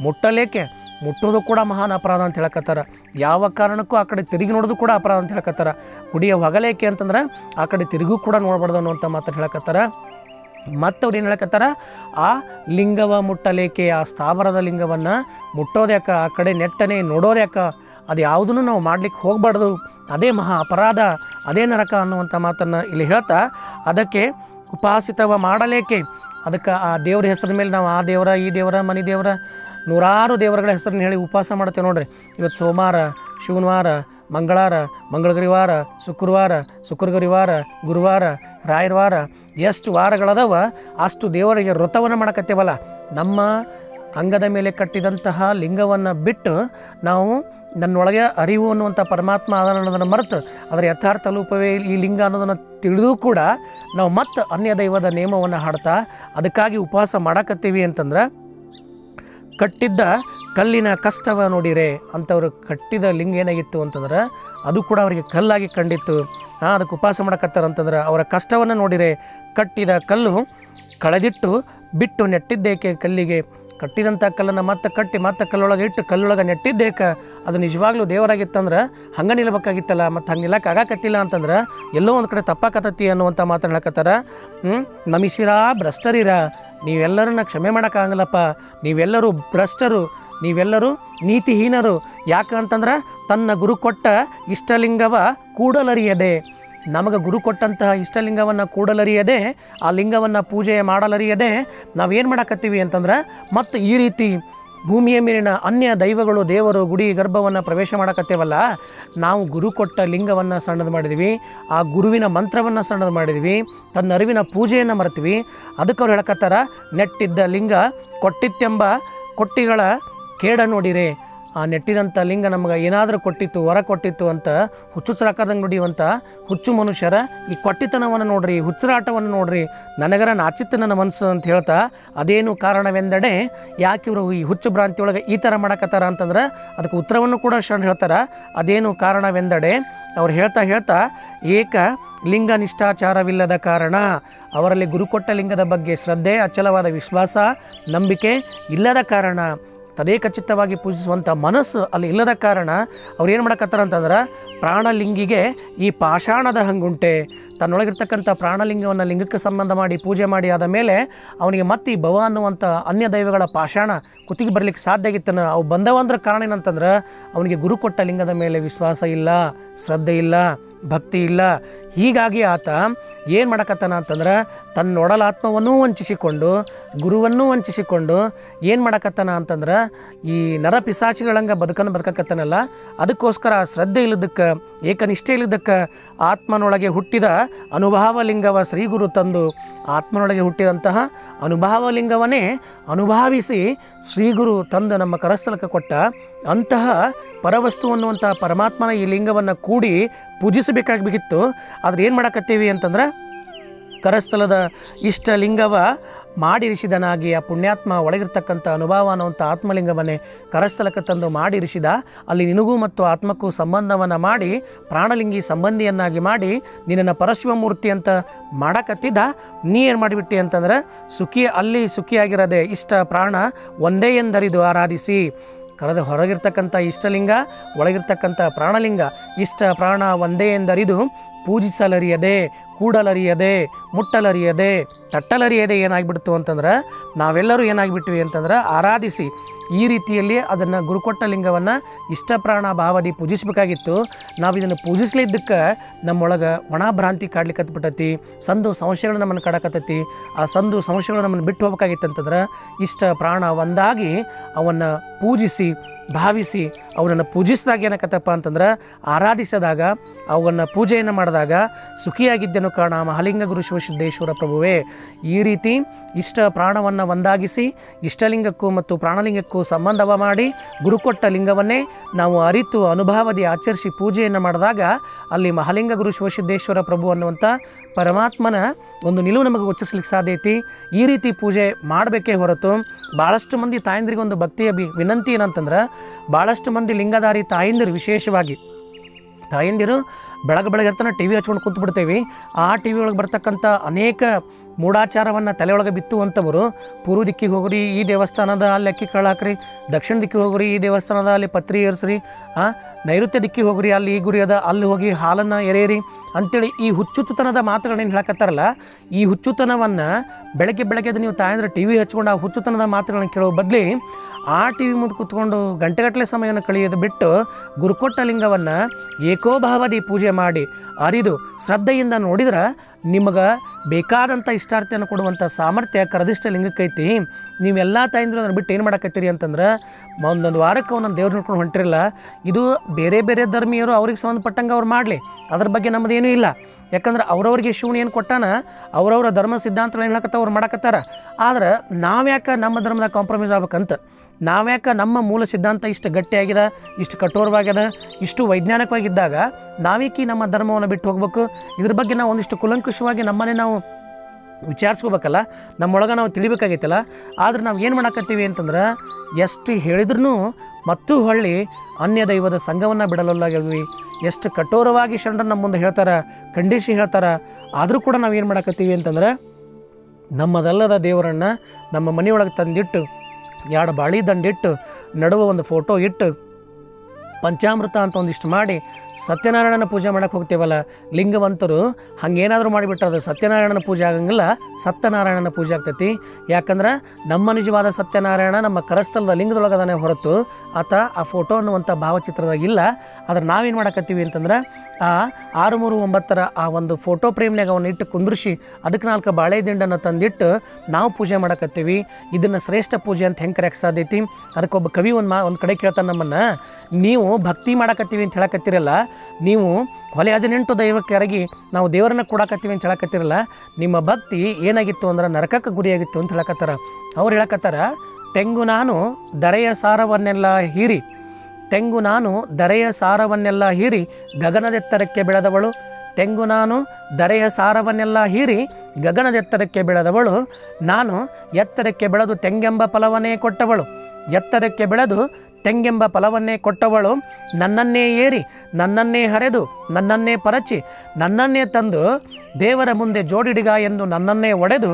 S1: ಮುಟ್ಟೋದು ಕೂಡ ಮಹಾನ್ ಅಪರಾಧ ಅಂತ ಹೇಳಕತ್ತಾರ. ಯಾವ ಕಾರಣಕ್ಕೂ ಆ ಕಡೆ ತಿರುಗಿ ನೋಡೋದು ಕೂಡ ಅಪರಾಧ ಅಂತ ಹೇಳಕತ್ತಾರ. ಗುಡಿಯ ಹೊಗಲೇಕೆ ಅಂತಂದ್ರೆ ಆ ಕಡೆ ತಿರುಗೂ ಕೂಡ ನೋಡ್ಬಾರ್ದು ಅನ್ನುವಂಥ ಮಾತನ್ನು ಹೇಳಕತ್ತಾರ. ಮತ್ತವ್ರು ಏನು ಹೇಳಕತ್ತಾರ, ಆ ಲಿಂಗವ ಮುಟ್ಟಲೇಕೆ, ಆ ಸ್ಥಾವರದ ಲಿಂಗವನ್ನು ಮುಟ್ಟೋದ್ಯಾಕ, ಆ ಕಡೆ ನೆಟ್ಟನೆ ನೋಡೋದ್ಯಾಕ, ಅದು ಯಾವುದನ್ನು ನಾವು ಮಾಡ್ಲಿಕ್ಕೆ ಹೋಗಬಾರ್ದು, ಅದೇ ಮಹಾ ಅಪರಾಧ, ಅದೇ ನರಕ ಅನ್ನುವಂಥ ಮಾತನ್ನು ಇಲ್ಲಿ ಹೇಳ್ತಾ ಅದಕ್ಕೆ ಉಪಾಸಿತವ ಮಾಡಲೇಕೆ, ಅದಕ್ಕೆ ಆ ದೇವ್ರ ಹೆಸರ ಮೇಲೆ ನಾವು ಆ ದೇವರ ಈ ದೇವರ ಮನೆ ದೇವರ ನೂರಾರು ದೇವರುಗಳ ಹೆಸರನ್ನ ಹೇಳಿ ಉಪವಾಸ ಮಾಡ್ತೇವೆ ನೋಡ್ರಿ. ಇವತ್ತು ಸೋಮವಾರ, ಶಿವನವಾರ, ಮಂಗಳವಾರ, ಮಂಗಳಗರಿವಾರ, ಶುಕ್ರಗರಿವಾರ, ಗುರುವಾರ, ರಾಯರವಾರ, ಎಷ್ಟು ವಾರಗಳದವ ಅಷ್ಟು ದೇವರಿಗೆ ವ್ರತವನ್ನು ಮಾಡಕತ್ತೇವಲ್ಲ. ನಮ್ಮ ಅಂಗದ ಮೇಲೆ ಕಟ್ಟಿದಂತಹ ಲಿಂಗವನ್ನು ಬಿಟ್ಟು ನಾವು ನನ್ನೊಳಗೆ ಅರಿವು ಅನ್ನುವಂಥ ಪರಮಾತ್ಮ ಅನ್ನೋದನ್ನು ಮರೆತು ಅದರ ಯಥಾರ್ಥ ರೂಪವೇ ಈ ಲಿಂಗ ಅನ್ನೋದನ್ನು ತಿಳಿದು ಕೂಡ ನಾವು ಮತ್ತೆ ಅನ್ಯ ದೈವದ ನೇಮವನ್ನು ಹಾಡ್ತಾ ಅದಕ್ಕಾಗಿ ಉಪವಾಸ ಮಾಡಕತ್ತೀವಿ ಅಂತಂದ್ರೆ ಕಟ್ಟಿದ್ದ ಕಲ್ಲಿನ ಕಷ್ಟವ ನೋಡಿರೆ ಅಂಥವ್ರು ಕಟ್ಟಿದ ಲಿಂಗ ಏನಾಗಿತ್ತು ಅಂತಂದ್ರೆ ಅದು ಕೂಡ ಅವರಿಗೆ ಕಲ್ಲಾಗಿ ಕಂಡಿತ್ತು. ಅದಕ್ಕೆ ಉಪವಾಸ ಮಾಡಕತ್ತಾರ ಅಂತಂದ್ರೆ ಅವರ ಕಷ್ಟವನ್ನು ನೋಡಿರೆ ಕಟ್ಟಿದ ಕಲ್ಲು ಕಳೆದಿಟ್ಟು ಬಿಟ್ಟು ನೆಟ್ಟಿದ್ದೇಕೆ ಕಲ್ಲಿಗೆ, ಕಟ್ಟಿದಂಥ ಕಲ್ಲನ್ನು ಮತ್ತೆ ಕಟ್ಟಿ ಮತ್ತೆ ಕಲ್ಲೊಳಗೆ ಇಟ್ಟು ಕಲ್ಲೊಳಗೆ ನೆಟ್ಟಿದ್ದೇಕೆ, ಅದು ನಿಜವಾಗ್ಲೂ ದೇವರಾಗಿತ್ತಂದ್ರೆ ಹಂಗೆ ನಿಲ್ಲಬೇಕಾಗಿತ್ತಲ್ಲ, ಮತ್ತು ಹಂಗೆ ನಿಲ್ಲಕ್ಕೆ ಆಗಾಕತ್ತಿಲ್ಲ ಅಂತಂದ್ರೆ ಎಲ್ಲೋ ಒಂದು ಕಡೆ ತಪ್ಪಾಕತ್ತತಿ ಅನ್ನುವಂಥ ಮಾತನ್ನು ಹೇಳಕತ್ತಾರ. ನಮಿಸಿರ ಭ್ರಷ್ಟರಿರ, ನೀವೆಲ್ಲರನ್ನ ಕ್ಷಮೆ ಮಾಡೋಕ್ಕಾಗಲ್ಲಪ್ಪ, ನೀವೆಲ್ಲರೂ ಭ್ರಷ್ಟರು, ನೀವೆಲ್ಲರೂ ನೀತಿಹೀನರು. ಯಾಕಂತಂದ್ರೆ ತನ್ನ ಗುರು ಕೊಟ್ಟ ಇಷ್ಟಲಿಂಗವ ಕೂಡಲರಿಯದೆ, ನಮಗೆ ಗುರು ಕೊಟ್ಟಂತಹ ಇಷ್ಟಲಿಂಗವನ್ನು ಕೂಡಲರಿಯದೆ ಆ ಲಿಂಗವನ್ನು ಪೂಜೆ ಮಾಡಲರಿಯದೆ ನಾವೇನು ಮಾಡಕತ್ತೀವಿ ಅಂತಂದ್ರೆ ಮತ್ತು ಈ ರೀತಿ ಭೂಮಿಯ ಮೇಲಿನ ಅನ್ಯ ದೈವಗಳು ದೇವರು ಗುಡಿ ಗರ್ಭವನ್ನು ಪ್ರವೇಶ ಮಾಡಕತ್ತೇವಲ್ಲ, ನಾವು ಗುರು ಕೊಟ್ಟ ಲಿಂಗವನ್ನು ಸಣ್ಣದು ಮಾಡಿದ್ವಿ, ಆ ಗುರುವಿನ ಮಂತ್ರವನ್ನು ಸಣ್ಣದು ಮಾಡಿದ್ವಿ, ತನ್ನ ಅರಿವಿನ ಪೂಜೆಯನ್ನು ಮರೆತೀವಿ. ಅದಕ್ಕೆ ಅವ್ರು ಹೇಳಕತ್ತಾರ, ನೆಟ್ಟಿದ್ದ ಲಿಂಗ ಕೊಟ್ಟಿತ್ತೆಂಬ ಕೊಟ್ಟಿಗಳ ಕೇಡ ನೋಡಿರೆ, ಆ ನೆಟ್ಟಿದಂಥ ಲಿಂಗ ನಮಗೆ ಏನಾದರೂ ಕೊಟ್ಟಿತ್ತು, ವರ ಕೊಟ್ಟಿತ್ತು ಅಂತ ಹುಚ್ಚುಚ್ಚರಾಕದಂಗೆ ನುಡಿಯುವಂಥ ಹುಚ್ಚು ಮನುಷ್ಯರ ಈ ಕೊಟ್ಟಿತನವನ್ನು ನೋಡ್ರಿ, ಹುಚ್ಚರಾಟವನ್ನು ನೋಡ್ರಿ, ನನಗರ ನಾಚಿತ್ತು ನನ್ನ ಮನಸ್ಸು ಅಂತ ಹೇಳ್ತಾ ಅದೇನು ಕಾರಣವೆಂದಡೆ ಯಾಕೆ ಇವರು ಈ ಹುಚ್ಚು ಭ್ರಾಂತಿಯೊಳಗೆ ಈ ಥರ ಮಾಡಕತ್ತಾರ ಅಂತಂದ್ರೆ ಅದಕ್ಕೆ ಉತ್ತರವನ್ನು ಕೂಡ ಶರಣ ಹೇಳ್ತಾರೆ. ಅದೇನು ಕಾರಣವೆಂದಡೆ ಅವ್ರು ಹೇಳ್ತಾ ಏಕ ಲಿಂಗ ನಿಷ್ಠಾಚಾರವಿಲ್ಲದ ಕಾರಣ, ಅವರಲ್ಲಿ ಗುರುಕೊಟ್ಟ ಲಿಂಗದ ಬಗ್ಗೆ ಶ್ರದ್ಧೆ, ಅಚಲವಾದ ವಿಶ್ವಾಸ, ನಂಬಿಕೆ ಇಲ್ಲದ ಕಾರಣ, ತದೇಕಚಿತ್ತವಾಗಿ ಪೂಜಿಸುವಂಥ ಮನಸ್ಸು ಅಲ್ಲಿ ಇಲ್ಲದ ಕಾರಣ ಅವ್ರು ಏನು ಮಾಡಕತ್ತಾರ ಅಂತಂದ್ರೆ ಪ್ರಾಣಲಿಂಗಿಗೆ ಈ ಪಾಷಾಣದ ಹಂಗುಂಟೆ, ತನ್ನೊಳಗಿರ್ತಕ್ಕಂಥ ಪ್ರಾಣಲಿಂಗವನ್ನು ಲಿಂಗಕ್ಕೆ ಸಂಬಂಧ ಮಾಡಿ ಪೂಜೆ ಮಾಡಿ ಆದ ಮೇಲೆ ಅವನಿಗೆ ಮತ್ತೆ ಈ ಭವ ಅನ್ನುವಂಥ ಅನ್ಯ ದೈವಗಳ ಪಾಷಾಣ ಕುತ್ತಿಗೆ ಬರಲಿಕ್ಕೆ ಸಾಧ್ಯ ಆಗಿತ್ತನ. ಅವು ಬಂದವಂದ್ರ ಕಾರಣ ಏನಂತಂದ್ರೆ ಅವನಿಗೆ ಗುರು ಕೊಟ್ಟ ಲಿಂಗದ ಮೇಲೆ ವಿಶ್ವಾಸ ಇಲ್ಲ, ಶ್ರದ್ಧೆ ಇಲ್ಲ, ಭಕ್ತಿ ಇಲ್ಲ. ಹೀಗಾಗಿ ಆತ ಏನು ಮಾಡಕತ್ತಾನ ಅಂತಂದ್ರೆ ತನ್ನೊಡಲಾತ್ಮವನ್ನೂ ವಂಚಿಸಿಕೊಂಡು ಗುರುವನ್ನೂ ವಂಚಿಸಿಕೊಂಡು ಏನು ಮಾಡಕತ್ತಾನ ಅಂತಂದ್ರೆ ಈ ನರ ಪಿಸಾಚಿಗಳಂಗೆ ಬದುಕಕ್ಕತ್ತಾನಲ್ಲ, ಅದಕ್ಕೋಸ್ಕರ ಶ್ರದ್ಧೆ ಇಲ್ಲದಕ್ಕೆ, ಏಕನಿಷ್ಠೆ ಇಲ್ಲದಕ್ಕೆ ಆತ್ಮನೊಳಗೆ ಹುಟ್ಟಿದ ಅನುಭಾವಲಿಂಗವ ಶ್ರೀಗುರು ತಂದು ಆತ್ಮನೊಳಗೆ ಹುಟ್ಟಿದಂತಹ ಅನುಭಾವಲಿಂಗವನ್ನೇ ಅನುಭಾವಿಸಿ ಶ್ರೀಗುರು ತಂದು ನಮ್ಮ ಕರಸ್ಥಲಕ್ಕೆ ಕೊಟ್ಟ ಅಂತಹ ಪರವಸ್ತು ಅನ್ನುವಂಥ ಪರಮಾತ್ಮನ ಈ ಲಿಂಗವನ್ನು ಕೂಡಿ ಪೂಜಿಸಬೇಕಾಗಬೇಕಿತ್ತು. ಆದರೆ ಏನು ಮಾಡಕತ್ತೀವಿ ಅಂತಂದ್ರೆ ಕರಸ್ಥಲದ ಇಷ್ಟ ಲಿಂಗವ ಮಾಡಿರಿಸಿದನಾಗಿ ಆ ಪುಣ್ಯಾತ್ಮ ಒಳಗಿರ್ತಕ್ಕಂಥ ಅನುಭವ ಅನ್ನುವಂಥ ಆತ್ಮಲಿಂಗವನ್ನೇ ಕರಸ್ಥಲಕ್ಕೆ ತಂದು ಮಾಡಿರಿಸಿದ. ಅಲ್ಲಿ ನಿನಗೂ ಮತ್ತು ಆತ್ಮಕ್ಕೂ ಸಂಬಂಧವನ್ನು ಮಾಡಿ ಪ್ರಾಣಲಿಂಗಿ ಸಂಬಂಧಿಯನ್ನಾಗಿ ಮಾಡಿ ನಿನ್ನನ್ನು ಪರಶಿವಮೂರ್ತಿ ಅಂತ ಮಾಡಕತ್ತಿದ್ದ. ನೀ ಏನು ಮಾಡಿಬಿಟ್ಟಿ ಅಂತಂದ್ರೆ ಅಲ್ಲಿ ಸುಖಿಯಾಗಿರದೆ ಇಷ್ಟ ಪ್ರಾಣ ಒಂದೇ ಎಂದರಿದು ಆರಾಧಿಸಿ. ಹೊರಗಿರ್ತಕ್ಕಂಥ ಇಷ್ಟಲಿಂಗ, ಒಳಗಿರ್ತಕ್ಕಂಥ ಪ್ರಾಣಲಿಂಗ, ಇಷ್ಟ ಪ್ರಾಣ ಒಂದೇ ಎಂದರಿದು ಪೂಜಿಸಲರಿಯದೆ, ಕೂಡಲರಿಯದೆ, ಮುಟ್ಟಲರಿಯದೆ, ತಟ್ಟಲರಿಯದೆ ಏನಾಗ್ಬಿಡ್ತು ಅಂತಂದ್ರೆ ನಾವೆಲ್ಲರೂ ಏನಾಗ್ಬಿಟ್ವಿ ಅಂತಂದ್ರೆ ಆರಾಧಿಸಿ ಈ ರೀತಿಯಲ್ಲಿ ಅದನ್ನು ಗುರುಕೊಟ್ಟ ಲಿಂಗವನ್ನು ಇಷ್ಟಪ್ರಾಣ ಭಾವದಿ ಪೂಜಿಸಬೇಕಾಗಿತ್ತು. ನಾವು ಇದನ್ನು ಪೂಜಿಸ್ಲಿದ್ದಕ್ಕೆ ನಮ್ಮೊಳಗೆ ಒಣ ಭ್ರಾಂತಿ ಕಾಡ್ಲಿಕ್ಕೆ ಹತ್ಬಿಟ್ಟತಿ, ಸಂದು ಸಂಶಯಗಳು ನಮ್ಮನ್ನು ಕಾಡಕತ್ತೈತಿ. ಆ ಸಂದು ಸಂಶಯಗಳು ನಮ್ಮನ್ನು ಬಿಟ್ಟು ಹೋಗ್ಬೇಕಾಗಿತ್ತು ಅಂತಂದ್ರೆ ಇಷ್ಟ ಪ್ರಾಣ ಒಂದಾಗಿ ಅವನ್ನು ಪೂಜಿಸಿ ಭಾವಿಸಿ ಅವನನ್ನು ಪೂಜಿಸಿದಾಗ ಏನಕ್ಕತ್ತಪ್ಪ ಅಂತಂದ್ರೆ ಆರಾಧಿಸಿದಾಗ ಅವನ್ನು ಪೂಜೆಯನ್ನು ಮಾಡಿದಾಗ ಸುಖಿಯಾಗಿದ್ದನು ಕಾರಣ ಮಹಾಲಿಂಗ ಗುರು ಶಿವಸಿದ್ದೇಶ್ವರ ಪ್ರಭುವೇ. ಈ ರೀತಿ ಇಷ್ಟ ಪ್ರಾಣವನ್ನು ಒಂದಾಗಿಸಿ ಇಷ್ಟಲಿಂಗಕ್ಕೂ ಮತ್ತು ಪ್ರಾಣಲಿಂಗಕ್ಕೂ ಸಂಬಂಧವ ಮಾಡಿ ಗುರುಕೊಟ್ಟ ಲಿಂಗವನ್ನೇ ನಾವು ಅರಿತು ಅನುಭಾವದಿ ಆಚರಿಸಿ ಪೂಜೆಯನ್ನು ಮಾಡಿದಾಗ ಅಲ್ಲಿ ಮಹಾಲಿಂಗ ಗುರು ಶಿವಸಿದ್ದೇಶ್ವರ ಪ್ರಭು ಅನ್ನುವಂಥ ಪರಮಾತ್ಮನ ಒಂದು ನಿಲುವು ನಮಗೆ ಗೋಚರಿಸಲಿಕ್ಕೆ ಸಾಧ್ಯ ಐತಿ. ಈ ರೀತಿ ಪೂಜೆ ಮಾಡಬೇಕೇ ಹೊರತು ಭಾಳಷ್ಟು ಮಂದಿ ತಾಯಂದಿರಿಗೆ ಒಂದು ಭಕ್ತಿಯ ವಿನಂತಿ ಏನಂತಂದ್ರೆ ಭಾಳಷ್ಟು ಮಂದಿ ಲಿಂಗಧಾರಿ ತಾಯಂದಿರು, ವಿಶೇಷವಾಗಿ ತಾಯಂದಿರು ಬೆಳಗ್ಗೆ ಟಿ ವಿ ಹಚ್ಕೊಂಡು ಕೂತು ಬಿಡ್ತೇವೆ. ಆ ಟಿ ವಿ ಒಳಗೆ ಬರ್ತಕ್ಕಂಥ ಅನೇಕ ಮೂಢಾಚಾರವನ್ನು ತಲೆಯೊಳಗೆ ಬಿತ್ತುವಂಥವರು ಪೂರ್ವ ದಿಕ್ಕಿಗೆ ಹೋಗ್ರಿ, ಈ ದೇವಸ್ಥಾನದ ಅಲ್ಲಿ ಅಕ್ಕಿ ಕಳ್ಳಾಕ್ರಿ, ದಕ್ಷಿಣ ದಿಕ್ಕಿಗೆ ಹೋಗ್ರಿ, ಈ ದೇವಸ್ಥಾನದ ಅಲ್ಲಿ ಪತ್ರಿ ಏರಿಸ್ರಿ, ನೈಋತ್ಯ ದಿಕ್ಕಿಗೆ ಹೋಗ್ರಿ, ಅಲ್ಲಿ ಈ ಗುರಿ ಅದ, ಅಲ್ಲಿ ಹೋಗಿ ಹಾಲನ್ನು ಎರೆಯಿರಿ ಅಂಥೇಳಿ ಈ ಹುಚ್ಚುತನದ ಮಾತುಗಳೇನು ಹೇಳಕತ್ತಾರಲ್ಲ, ಈ ಹುಚ್ಚುತನವನ್ನು ಬೆಳಗ್ಗೆ ಅದು ನೀವು ತಾಯಂದ್ರೆ ಟಿ ವಿ ಹಚ್ಕೊಂಡು ಆ ಹುಚ್ಚುತನದ ಮಾತುಗಳನ್ನ ಕೇಳೋ ಬದಲಿ ಆ ಟಿ ವಿ ಮುಂದೆ ಕೂತ್ಕೊಂಡು ಗಂಟೆಗಟ್ಟಲೆ ಸಮಯವನ್ನು ಕಳೆಯೋದು ಬಿಟ್ಟು ಗುರುಕೊಟ್ಟ ಲಿಂಗವನ್ನು ಏಕೋಭಾವದಿ ಪೂಜೆ ಮಾಡಿ ಅರಿದು ಶ್ರದ್ಧೆಯಿಂದ ನೋಡಿದ್ರೆ ನಿಮಗೆ ಬೇಕಾದಂಥ ಇಷ್ಟಾರ್ಥಿಯನ್ನು ಕೊಡುವಂಥ ಸಾಮರ್ಥ್ಯ ಕರದಿಷ್ಟ ಲಿಂಗಕ್ಕೈತಿ. ನೀವೆಲ್ಲ ತಾಯಂದ್ರೆ ಅದನ್ನು ಬಿಟ್ಟು ಏನು ಮಾಡಕತ್ತೀರಿ ಅಂತಂದ್ರೆ ಒಂದೊಂದು ವಾರಕ್ಕೆ ಒಂದೊಂದು ದೇವ್ರು ನೋಡ್ಕೊಂಡು ಹೊಂಟಿರಲ್ಲ. ಇದು ಬೇರೆ ಬೇರೆ ಧರ್ಮೀಯರು ಅವ್ರಿಗೆ ಸಂಬಂಧಪಟ್ಟಂಗೆ ಅವ್ರು ಮಾಡಲಿ, ಅದ್ರ ಬಗ್ಗೆ ನಮ್ಮದೇನೂ ಇಲ್ಲ. ಯಾಕಂದ್ರೆ ಅವ್ರವ್ರಿಗೆ ಶಿವನು ಏನು ಕೊಟ್ಟಾನ ಅವ್ರವ್ರ ಧರ್ಮ ಸಿದ್ಧಾಂತಗಳು ಏನು ಹೇಳಕತ್ತ ಅವ್ರು ಮಾಡಕತ್ತಾರ. ಆದ್ರೆ ನಾವ್ಯಾಕೆ ನಮ್ಮ ಧರ್ಮದಾಗ ಕಾಂಪ್ರಮೈಸ್ ಆಗ್ಬೇಕಂತ, ನಾವ್ಯಾಕೆ ನಮ್ಮ ಮೂಲ ಸಿದ್ಧಾಂತ ಇಷ್ಟು ಗಟ್ಟಿಯಾಗಿದೆ, ಇಷ್ಟು ಕಠೋರವಾಗ್ಯದ, ಇಷ್ಟು ವೈಜ್ಞಾನಿಕವಾಗಿದ್ದಾಗ ನಾವೇಕಿ ನಮ್ಮ ಧರ್ಮವನ್ನು ಬಿಟ್ಟು ಹೋಗ್ಬೇಕು? ಇದ್ರ ಬಗ್ಗೆ ನಾವು ಒಂದಿಷ್ಟು ಕುಲಂಕುಷವಾಗಿ ನಮ್ಮನ್ನೇ ನಾವು ವಿಚಾರಿಸ್ಕೋಬೇಕಲ್ಲ, ನಮ್ಮೊಳಗೆ ನಾವು ತಿಳಿಬೇಕಾಗೈತಲ್ಲ. ಆದ್ರೆ ನಾವು ಏನು ಮಾಡಕತ್ತೀವಿ ಅಂತಂದ್ರೆ ಎಷ್ಟು ಹೇಳಿದ್ರೂ ಮತ್ತು ಹೊಳ್ಳಿ ಅನ್ಯ ದೈವದ ಸಂಘವನ್ನು ಬಿಡಲಲ್ಲಾಗಿದ್ವಿ. ಎಷ್ಟು ಕಠೋರವಾಗಿ ಶರಣರು ನಮ್ಮ ಮುಂದೆ ಹೇಳ್ತಾರೆ, ಖಂಡಿಸಿ ಹೇಳ್ತಾರೆ. ಆದರೂ ಕೂಡ ನಾವು ಏನು ಮಾಡಕತ್ತೀವಿ ಅಂತಂದ್ರೆ ನಮ್ಮದಲ್ಲದ ದೇವರನ್ನು ನಮ್ಮ ಮನೆಯೊಳಗೆ ತಂದಿಟ್ಟು 2 ಬಾಳಿ ದಂಡಿಟ್ಟು ನಡುವೆ ಒಂದು ಫೋಟೋ ಇಟ್ಟು ಪಂಚಾಮೃತ ಅಂತ ಒಂದಿಷ್ಟು ಮಾಡಿ ಸತ್ಯನಾರಾಯಣನ ಪೂಜೆ ಮಾಡೋಕ್ಕೆ ಹೋಗ್ತೇವಲ್ಲ, ಲಿಂಗವಂತರು ಹಾಗೇನಾದರೂ ಮಾಡಿಬಿಟ್ರೆ ಅದು ಸತ್ಯನಾರಾಯಣನ ಪೂಜೆ ಆಗಂಗಿಲ್ಲ, ಸತ್ಯನಾರಾಯಣನ ಪೂಜೆ ಆಗ್ತೈತಿ. ಯಾಕಂದ್ರೆ ನಮ್ಮ ನಿಜವಾದ ಸತ್ಯನಾರಾಯಣ ನಮ್ಮ ಕರಸ್ಥಲದ ಲಿಂಗದೊಳಗದಾನೆ ಹೊರತು ಆತ ಆ ಫೋಟೋ ಅನ್ನುವಂಥ ಭಾವಚಿತ್ರದಾಗ ಇಲ್ಲ. ಆದ್ರೆ ನಾವೇನು ಮಾಡಕತ್ತೀವಿ ಅಂತಂದ್ರೆ ಆ 639 ಆ ಒಂದು ಫೋಟೋ ಫ್ರೇಮ್ನಾಗ ಅವನ್ನ ಇಟ್ಟು ಕುಂದ್ರಿಸಿ ಅದಕ್ಕೆ 4 ಬಾಳೆ ದಿಂಡನ್ನು ತಂದಿಟ್ಟು ನಾವು ಪೂಜೆ ಮಾಡಕತ್ತೀವಿ. ಇದನ್ನು ಶ್ರೇಷ್ಠ ಪೂಜೆ ಅಂತ ಹೆಂಗೆ ಕರೆಯಕ್ಕೆ ಸಾಧ್ಯ ಐತಿ? ಅದಕ್ಕೊಬ್ಬ ಕವಿ ಒಂದು ಕಡೆ ಕೇಳ್ತಾನೆ ನಮ್ಮನ್ನು, ನೀವು ಭಕ್ತಿ ಮಾಡಕತ್ತೀವಿ ಅಂತ ಹೇಳಕತ್ತೀರಲ್ಲ, ನೀವು ಹೊಲೆ 18 ದೈವಕ್ಕೆ ಎರಗಿ ನಾವು ದೇವರನ್ನ ಕೊಡಕತ್ತೀವಿ ಅಂತ ಹೇಳಕತ್ತಿರಲ್ಲ, ನಿಮ್ಮ ಭಕ್ತಿ ಏನಾಗಿತ್ತು ಅಂದ್ರೆ ನರಕಕ್ಕೆ ಗುರಿಯಾಗಿತ್ತು ಅಂತ ಹೇಳಕತ್ತಾರ. ಅವ್ರು ಹೇಳಕತ್ತಾರ, ತೆಂಗು ನಾನು ದರೆಯ ಸಾರವನ್ನೆಲ್ಲ ಹೀರಿ, ತೆಂಗು ನಾನು ದರೆಯ ಸಾರವನ್ನೆಲ್ಲ ಹೀರಿ ಗಗನದೆತ್ತರಕ್ಕೆ ಬೆಳೆದವಳು, ತೆಂಗು ನಾನು ದರೆಯ ಸಾರವನ್ನೆಲ್ಲ ಹೀರಿ ಗಗನದೆತ್ತರಕ್ಕೆ ಬೆಳೆದವಳು, ನಾನು ಎತ್ತರಕ್ಕೆ ಬೆಳೆದು ತೆಂಗೆಂಬ ಫಲವನ್ನೇ ಕೊಟ್ಟವಳು, ಎತ್ತರಕ್ಕೆ ಬೆಳೆದು ತೆಂಗೆಂಬ ಫಲವನ್ನೇ ಕೊಟ್ಟವಳು, ನನ್ನನ್ನೇ ಏರಿ ನನ್ನನ್ನೇ ಹರೆದು ನನ್ನನ್ನೇ ಪರಚಿ ನನ್ನನ್ನೇ ತಂದು ದೇವರ ಮುಂದೆ ಜೋಡಿಡಿಗ ಎಂದು ನನ್ನನ್ನೇ ಒಡೆದು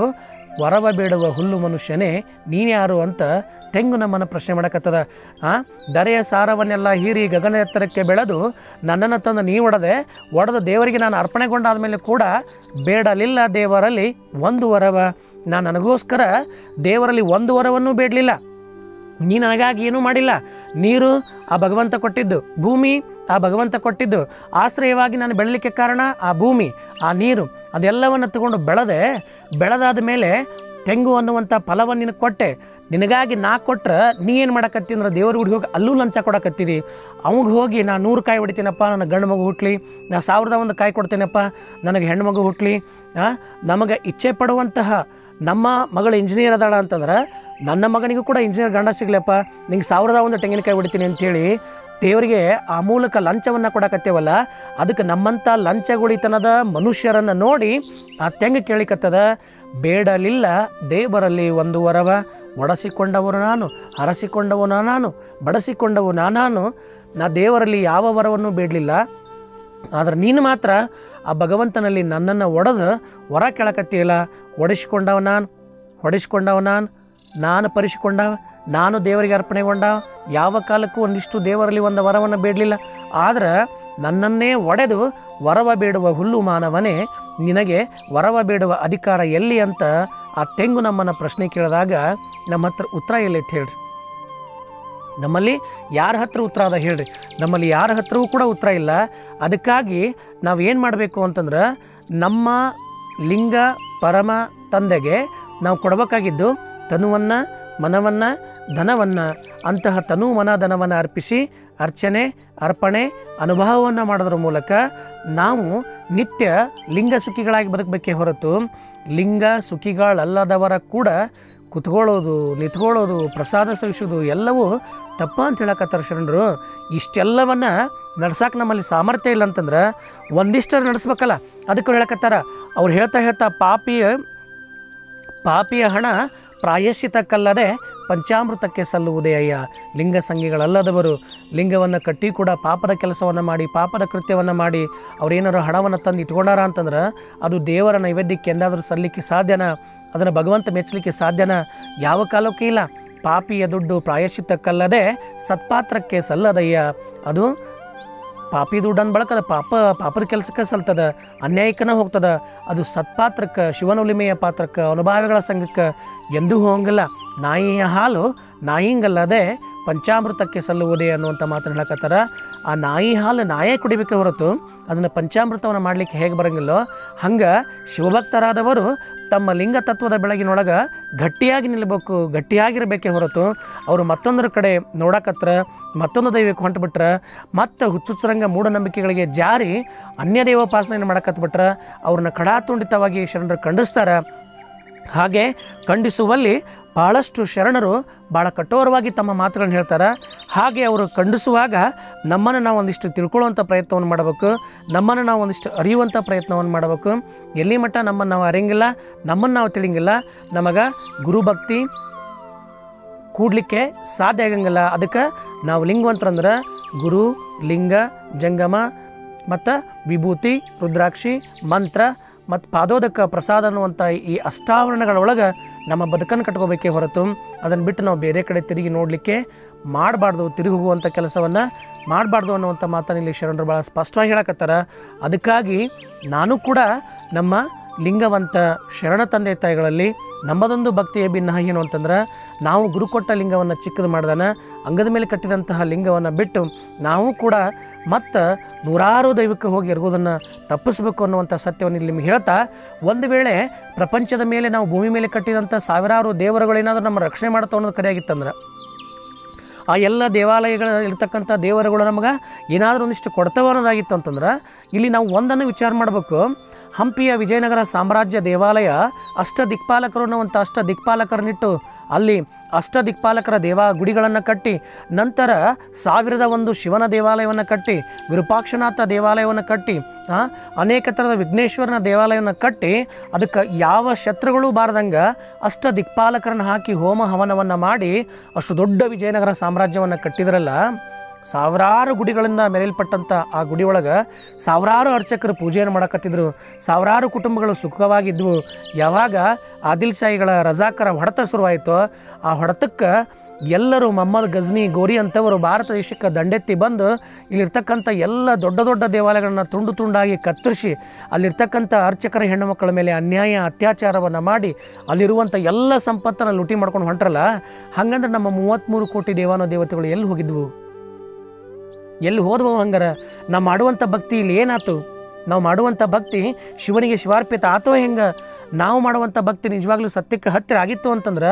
S1: ವರವ ಬೇಡುವ ಹುಲ್ಲು ಮನುಷ್ಯನೇ ನೀನ್ಯಾರು ಅಂತ ತೆಂಗು ನಮ್ಮನ್ನು ಪ್ರಶ್ನೆ ಮಾಡಕತ್ತದ. ದರೆಯ ಸಾರವನ್ನೆಲ್ಲ ಹೀರಿ ಗಗನ ಎತ್ತರಕ್ಕೆ ಬೆಳೆದು ನನ್ನನ್ನು ತಂದು ನೀ ಒಡೆದು ದೇವರಿಗೆ ನಾನು ಅರ್ಪಣೆಗೊಂಡಾದ ಮೇಲೆ ಕೂಡ ಬೇಡಲಿಲ್ಲ ದೇವರಲ್ಲಿ ಒಂದು ವರವ. ನಾನು ನನಗೋಸ್ಕರ ದೇವರಲ್ಲಿ ಒಂದು ವರವನ್ನೂ ಬೇಡಲಿಲ್ಲ. ನೀ ನನಗಾಗಿ ಏನೂ ಮಾಡಿಲ್ಲ. ನೀರು ಆ ಭಗವಂತ ಕೊಟ್ಟಿದ್ದು, ಭೂಮಿ ಆ ಭಗವಂತ ಕೊಟ್ಟಿದ್ದು, ಆಶ್ರಯವಾಗಿ ನಾನು ಬೆಳಲಿಕ್ಕೆ ಕಾರಣ ಆ ಭೂಮಿ, ಆ ನೀರು, ಅದೆಲ್ಲವನ್ನು ತಗೊಂಡು ಬೆಳೆದಾದ ಮೇಲೆ ತೆಂಗು ಅನ್ನುವಂಥ ಫಲವನ್ನು ನಿನಗೆ ಕೊಟ್ಟೆ. ನಿನಗಾಗಿ ನಾ ಕೊಟ್ರೆ ನೀ ಏನು ಮಾಡಕತ್ತಿ ಅಂದ್ರೆ ದೇವ್ರ ಗುಡಿಗೆ ಹೋಗಿ ಅಲ್ಲೂ ಲಂಚ ಕೊಡಕತ್ತಿದಿ. ಅವಾಗ ಹೋಗಿ ನಾ 100 ಕಾಯಿ ಹೊಡಿತೀನಪ್ಪ, ನನಗೆ ಗಂಡು ಮಗು ಹುಟ್ಟಲಿ, ನಾ 1001 ಕಾಯಿ ಕೊಡ್ತೇನಪ್ಪ, ನನಗೆ ಹೆಣ್ಣು ಮಗು ಹುಟ್ಟಲಿ. ನಮಗೆ ಇಚ್ಛೆ ಪಡುವಂತಹ ನಮ್ಮ ಮಗಳು ಇಂಜಿನಿಯರ್ ಅದಾಳ ಅಂತಂದ್ರೆ ನನ್ನ ಮಗನಿಗೂ ಕೂಡ ಇಂಜಿನಿಯರ್ ಗಂಡ ಸಿಗ್ಲಪ್ಪ, ನಿಂಗೆ 1001 ತೆಂಗಿನಕಾಯಿ ಹೊಡಿತೀನಿ ಅಂಥೇಳಿ ದೇವರಿಗೆ ಆ ಮೂಲಕ ಲಂಚವನ್ನು ಕೊಡಕತ್ತೇವಲ್ಲ. ಅದಕ್ಕೆ ನಮ್ಮಂಥ ಲಂಚಗುಳಿತನದ ಮನುಷ್ಯರನ್ನು ನೋಡಿ ಆ ತೆಂಗು ಕೇಳಿಕತ್ತದ, ಬೇಡಲಿಲ್ಲ ದೇವರಲ್ಲಿ ಒಂದು ವರವ. ಒಡಸಿಕೊಂಡವನು ನಾನು, ಹರಸಿಕೊಂಡವನು ನಾನು, ಬಡಸಿಕೊಂಡವು ನಾನಾನು. ನಾ ದೇವರಲ್ಲಿ ಯಾವ ವರವನ್ನು ಬೇಡಲಿಲ್ಲ. ಆದರೆ ನೀನು ಮಾತ್ರ ಆ ಭಗವಂತನಲ್ಲಿ ನನ್ನನ್ನು ಒಡೆದು ವರ ಕೇಳಕತ್ತಿಯಲ್ಲ. ಹೊಡಿಸ್ಕೊಂಡವ ನಾನು ಪರಿಸಿಕೊಂಡವ, ನಾನು ದೇವರಿಗೆ ಅರ್ಪಣೆಗೊಂಡ. ಯಾವ ಕಾಲಕ್ಕೂ ಒಂದಿಷ್ಟು ದೇವರಲ್ಲಿ ಒಂದು ವರವನ್ನು ಬೇಡಲಿಲ್ಲ. ಆದ್ರೆ ನನ್ನನ್ನೇ ಒಡೆದು ವರವ ಬೇಡುವ ಹುಲ್ಲು ಮಾನವನೇ, ನಿನಗೆ ವರವ ಬೇಡುವ ಅಧಿಕಾರ ಎಲ್ಲಿ ಅಂತ ಆ ತೆಂಗು ನಮ್ಮನ್ನು ಪ್ರಶ್ನೆ ಕೇಳಿದಾಗ ನಮ್ಮ ಹತ್ರ ಉತ್ತರ ಎಲ್ಲೈತೆ ಹೇಳ್ರಿ. ನಮ್ಮಲ್ಲಿ ಯಾರ ಹತ್ರ ಉತ್ತರ ಅದ ಹೇಳ್ರಿ? ನಮ್ಮಲ್ಲಿ ಯಾರ ಹತ್ರವೂ ಕೂಡ ಉತ್ತರ ಇಲ್ಲ. ಅದಕ್ಕಾಗಿ ನಾವೇನು ಮಾಡಬೇಕು ಅಂತಂದ್ರೆ, ನಮ್ಮ ಲಿಂಗ ಪರಮ ತಂದೆಗೆ ನಾವು ಕೊಡಬೇಕಾಗಿದ್ದು ತನುವನ್ನು, ಮನವನ್ನು, ಧನವನ್ನು, ಅಂತಹ ತನು ಮನ ಧನವನ್ನು ಅರ್ಪಿಸಿ ಅರ್ಚನೆ, ಅರ್ಪಣೆ, ಅನುಭವವನ್ನು ಮಾಡೋದ್ರ ಮೂಲಕ ನಾವು ನಿತ್ಯ ಲಿಂಗ ಸುಖಿಗಳಾಗಿ ಬದುಕಬೇಕೇ ಹೊರತು ಲಿಂಗ ಸುಖಿಗಳಲ್ಲದವರ ಕೂಡ ಕುತ್ಕೊಳ್ಳೋದು, ನಿಂತ್ಕೊಳ್ಳೋದು, ಪ್ರಸಾದ ಸವಿಸೋದು ಎಲ್ಲವೂ ತಪ್ಪ ಅಂತ ಹೇಳಕತ್ತಾರೆ ಶರಣರು. ಇಷ್ಟೆಲ್ಲವನ್ನು ನಡ್ಸಕ್ಕೆ ನಮ್ಮಲ್ಲಿ ಸಾಮರ್ಥ್ಯ ಇಲ್ಲ ಅಂತಂದ್ರೆ ಒಂದಿಷ್ಟರು ನಡೆಸ್ಬೇಕಲ್ಲ. ಅದಕ್ಕೆ ಹೇಳಕತ್ತಾರ. ಅವ್ರು ಹೇಳ್ತಾ ಪಾಪಿಯ ಹಣ ಪ್ರಾಯಶ್ಚಿತಕ್ಕಲ್ಲದೆ ಪಂಚಾಮೃತಕ್ಕೆ ಸಲ್ಲುವುದೇ ಅಯ್ಯ. ಲಿಂಗ ಸಂಘಿಗಳಲ್ಲದವರು ಲಿಂಗವನ್ನು ಕಟ್ಟಿ ಕೂಡ ಪಾಪದ ಕೆಲಸವನ್ನು ಮಾಡಿ, ಪಾಪದ ಕೃತ್ಯವನ್ನು ಮಾಡಿ ಅವರೇನಾದ್ರು ಹಣವನ್ನು ತಂದು ಇಟ್ಕೊಂಡಾರ ಅಂತಂದ್ರೆ ಅದು ದೇವರ ನೈವೇದ್ಯಕ್ಕೆ ಎಂದಾದರೂ ಸಲ್ಲಲಿಕ್ಕೆ ಸಾಧ್ಯನಾ? ಅದನ್ನು ಭಗವಂತ ಮೆಚ್ಚಲಿಕ್ಕೆ ಸಾಧ್ಯನಾ? ಯಾವ ಕಾಲಕ್ಕೂ ಇಲ್ಲ. ಪಾಪಿಯ ದುಡ್ಡು ಪ್ರಾಯಶ್ಚಿತಕ್ಕಲ್ಲದೆ ಸತ್ಪಾತ್ರಕ್ಕೆ ಸಲ್ಲದಯ್ಯ. ಅದು ಪಾಪಿ ದುಡ್ಡನ್ನು ಬಳಕದ ಪಾಪದ ಕೆಲಸಕ್ಕೆ ಸಲ್ತದ, ಅನ್ಯಾಯಕ್ಕನ ಹೋಗ್ತದ. ಅದು ಸತ್ಪಾತ್ರಕ್ಕೆ, ಶಿವನುಲಿಮೆಯ ಪಾತ್ರಕ್ಕೆ, ಅನುಭಾವಿಗಳ ಸಂಘಕ್ಕೆ ಎಂದೂ ಹೋಗಂಗಿಲ್ಲ. ನಾಯಿಯ ಹಾಲು ನಾಯಿಂಗಲ್ಲದೆ ಪಂಚಾಮೃತಕ್ಕೆ ಸಲ್ಲುವುದೇ ಅನ್ನುವಂಥ ಮಾತನ್ನು ಹೇಳಕತ್ತಾರ. ಆ ನಾಯಿ ಹಾಲು ನಾಯೇ ಕುಡಿಬೇಕೆ ಹೊರತು ಅದನ್ನು ಪಂಚಾಮೃತವನ್ನು ಮಾಡಲಿಕ್ಕೆ ಹೇಗೆ ಬರೋಂಗಿಲ್ಲೋ ಹಂಗೆ ಶಿವಭಕ್ತರಾದವರು ತಮ್ಮ ಲಿಂಗ ತತ್ವದ ಬೆಳಗಿನೊಳಗೆ ಗಟ್ಟಿಯಾಗಿ ನಿಲ್ಲಬೇಕು, ಗಟ್ಟಿಯಾಗಿರಬೇಕೇ ಹೊರತು ಅವರು ಮತ್ತೊಂದರ ಕಡೆ ನೋಡಕತ್ರ, ಮತ್ತೊಂದು ದೈವಕ್ಕೆ ಹೊಂಟುಬಿಟ್ರೆ, ಮತ್ತು ಹುಚ್ಚುಚ್ಚರಂಗ ಮೂಢನಂಬಿಕೆಗಳಿಗೆ ಜಾರಿ ಅನ್ಯ ದೇವೋಪಾಸನೆಯನ್ನು ಮಾಡಕತ್ಬಿಟ್ರೆ ಅವ್ರನ್ನ ಕಡಾತುಂಡಿತವಾಗಿ ಶರಣರು ಖಂಡಿಸ್ತಾರೆ. ಹಾಗೆ ಖಂಡಿಸುವಲ್ಲಿ ಭಾಳಷ್ಟು ಶರಣರು ಭಾಳ ಕಠೋರವಾಗಿ ತಮ್ಮ ಮಾತುಗಳನ್ನು ಹೇಳ್ತಾರೆ. ಹಾಗೆ ಅವರು ಖಂಡಿಸುವಾಗ ನಮ್ಮನ್ನು ನಾವು ಒಂದಿಷ್ಟು ತಿಳ್ಕೊಳ್ಳುವಂಥ ಪ್ರಯತ್ನವನ್ನು ಮಾಡಬೇಕು, ನಮ್ಮನ್ನು ನಾವು ಒಂದಿಷ್ಟು ಅರಿಯುವಂಥ ಪ್ರಯತ್ನವನ್ನು ಮಾಡಬೇಕು. ಎಲ್ಲಿ ಮಟ್ಟ ನಮ್ಮನ್ನು ನಾವು ಅರಿಯಂಗಿಲ್ಲ, ನಮ್ಮನ್ನು ನಾವು ತಿಳಿಯಂಗಿಲ್ಲ, ನಮಗೆ ಗುರುಭಕ್ತಿ ಕೂಡಲಿಕ್ಕೆ ಸಾಧ್ಯ ಆಗಂಗಿಲ್ಲ. ಅದಕ್ಕೆ ನಾವು ಲಿಂಗವಂತರಂದ್ರೆ ಗುರು, ಲಿಂಗ, ಜಂಗಮ ಮತ್ತು ವಿಭೂತಿ, ರುದ್ರಾಕ್ಷಿ, ಮಂತ್ರ ಮತ್ತು ಪಾದೋದಕ ಪ್ರಸಾದ ಅನ್ನುವಂಥ ಈ ಅಷ್ಟಾವರಣಗಳೊಳಗೆ ನಮ್ಮ ಬದುಕನ್ನು ಕಟ್ಕೋಬೇಕೇ ಹೊರತು ಅದನ್ನು ಬಿಟ್ಟು ನಾವು ಬೇರೆ ಕಡೆ ತಿರುಗಿ ನೋಡಲಿಕ್ಕೆ ಮಾಡಬಾರ್ದು, ತಿರುಗಿ ಹೋಗುವಂಥ ಕೆಲಸವನ್ನು ಮಾಡಬಾರ್ದು ಅನ್ನುವಂಥ ಮಾತನ್ನು ಇಲ್ಲಿ ಶರಣರು ಭಾಳ ಸ್ಪಷ್ಟವಾಗಿ ಹೇಳಕತ್ತಾರ. ಅದಕ್ಕಾಗಿ ನಾನು ಕೂಡ ನಮ್ಮ ಲಿಂಗವಂತ ಶರಣ ತಂದೆ ತಾಯಿಗಳಲ್ಲಿ ನಮ್ಮದೊಂದು ಭಕ್ತಿಯ ಭಿನ್ನ ಏನು ಅಂತಂದ್ರೆ, ನಾವು ಗುರು ಕೊಟ್ಟ ಲಿಂಗವನ್ನು ಚಿಕ್ಕದು ಮಾಡ್ದಾನ ಅಂಗದ ಮೇಲೆ ಕಟ್ಟಿದಂತಹ ಲಿಂಗವನ್ನು ಬಿಟ್ಟು ನಾವು ಕೂಡ ಮತ್ತು ನೂರಾರು ದೈವಕ್ಕೆ ಹೋಗಿ ಇರುವುದನ್ನು ತಪ್ಪಿಸ್ಬೇಕು ಅನ್ನುವಂಥ ಸತ್ಯವನ್ನು ಇಲ್ಲಿ ನಿಮಗೆ ಹೇಳ್ತಾ, ಒಂದು ವೇಳೆ ಪ್ರಪಂಚದ ಮೇಲೆ ನಾವು ಭೂಮಿ ಮೇಲೆ ಕಟ್ಟಿದಂಥ ಸಾವಿರಾರು ದೇವರುಗಳೇನಾದರೂ ನಮ್ಮ ರಕ್ಷಣೆ ಮಾಡ್ತಾ ಅನ್ನೋದು ಕರೆಯಾಗಿತ್ತಂದ್ರೆ, ಆ ಎಲ್ಲ ದೇವಾಲಯಗಳ ಇರ್ತಕ್ಕಂಥ ದೇವರುಗಳು ನಮಗೆ ಏನಾದರೂ ಒಂದಿಷ್ಟು ಕೊಡ್ತವೆ ಅನ್ನೋದಾಗಿತ್ತು ಅಂತಂದ್ರೆ, ಇಲ್ಲಿ ನಾವು ಒಂದನ್ನು ವಿಚಾರ ಮಾಡಬೇಕು. ಹಂಪಿಯ ವಿಜಯನಗರ ಸಾಮ್ರಾಜ್ಯ ದೇವಾಲಯ ಅಷ್ಟದಿಕ್ಪಾಲಕರು ಅನ್ನುವಂಥ ಅಷ್ಟದಿಕ್ಪಾಲಕರನ್ನಿಟ್ಟು ಅಲ್ಲಿ ಅಷ್ಟದಿಕ್ಪಾಲಕರ ಗುಡಿಗಳನ್ನು ಕಟ್ಟಿ, ನಂತರ 1001 ಶಿವನ ದೇವಾಲಯವನ್ನು ಕಟ್ಟಿ, ವಿರೂಪಾಕ್ಷನಾಥ ದೇವಾಲಯವನ್ನು ಕಟ್ಟಿ, ಅನೇಕ ಥರದ ವಿಘ್ನೇಶ್ವರನ ದೇವಾಲಯವನ್ನು ಕಟ್ಟಿ, ಅದಕ್ಕೆ ಯಾವ ಶತ್ರುಗಳು ಬಾರದಂಗೆ ಅಷ್ಟದಿಕ್ಪಾಲಕರನ್ನು ಹಾಕಿ ಹೋಮ ಹವನವನ್ನು ಮಾಡಿ ಅಷ್ಟು ದೊಡ್ಡ ವಿಜಯನಗರ ಸಾಮ್ರಾಜ್ಯವನ್ನು ಕಟ್ಟಿದ್ರಲ್ಲ. ಸಾವಿರಾರು ಗುಡಿಗಳಿಂದ ಮೆರೆಯಲ್ಪಟ್ಟಂಥ ಆ ಗುಡಿ ಒಳಗೆ ಸಾವಿರಾರು ಅರ್ಚಕರು ಪೂಜೆಯನ್ನು ಮಾಡಕತ್ತಿದ್ರು. ಸಾವಿರಾರು ಕುಟುಂಬಗಳು ಸುಖವಾಗಿದ್ವು. ಯಾವಾಗ ಆದಿಲ್ ಶಾಹಿಗಳ ರಜಾಕರ ಹೊಡೆತ ಶುರುವಾಯಿತೋ ಆ ಹೊಡೆತಕ್ಕೆ ಎಲ್ಲರೂ ಮೊಹಮ್ಮದ್ ಗಜ್ನಿ ಗೋರಿ ಅಂಥವರು ಭಾರತ ದೇಶಕ್ಕೆ ದಂಡೆತ್ತಿ ಬಂದು ಇಲ್ಲಿರ್ತಕ್ಕಂಥ ಎಲ್ಲ ದೊಡ್ಡ ದೊಡ್ಡ ದೇವಾಲಯಗಳನ್ನು ತುಂಡು ತುಂಡಾಗಿ ಕತ್ತರಿಸಿ ಅಲ್ಲಿರ್ತಕ್ಕಂಥ ಅರ್ಚಕರ ಹೆಣ್ಣು ಮಕ್ಕಳ ಮೇಲೆ ಅನ್ಯಾಯ ಅತ್ಯಾಚಾರವನ್ನು ಮಾಡಿ ಅಲ್ಲಿರುವಂಥ ಎಲ್ಲ ಸಂಪತ್ತನ್ನು ಲೂಟಿ ಮಾಡ್ಕೊಂಡು ಹೊಂಟ್ರಲ್ಲ. ಹಾಗಂದ್ರೆ ನಮ್ಮ 33 ಕೋಟಿ ದೇವಾನುದೇವತೆಗಳು ಎಲ್ಲಿ ಹೋಗಿದ್ವು, ಎಲ್ಲಿ ಹೋದ್ವು? ಹಂಗಾರ ನಾವು ಮಾಡುವಂಥ ಭಕ್ತಿ ಇಲ್ಲಿ ಏನಾಯ್ತು? ನಾವು ಮಾಡುವಂಥ ಭಕ್ತಿ ಶಿವನಿಗೆ ಶಿವಾರ್ಪಿತ ಆತೋ ಹೆಂಗೆ? ನಾವು ಮಾಡುವಂಥ ಭಕ್ತಿ ನಿಜವಾಗ್ಲೂ ಸತ್ಯಕ್ಕೆ ಹತ್ತಿರ ಆಗಿತ್ತು ಅಂತಂದ್ರೆ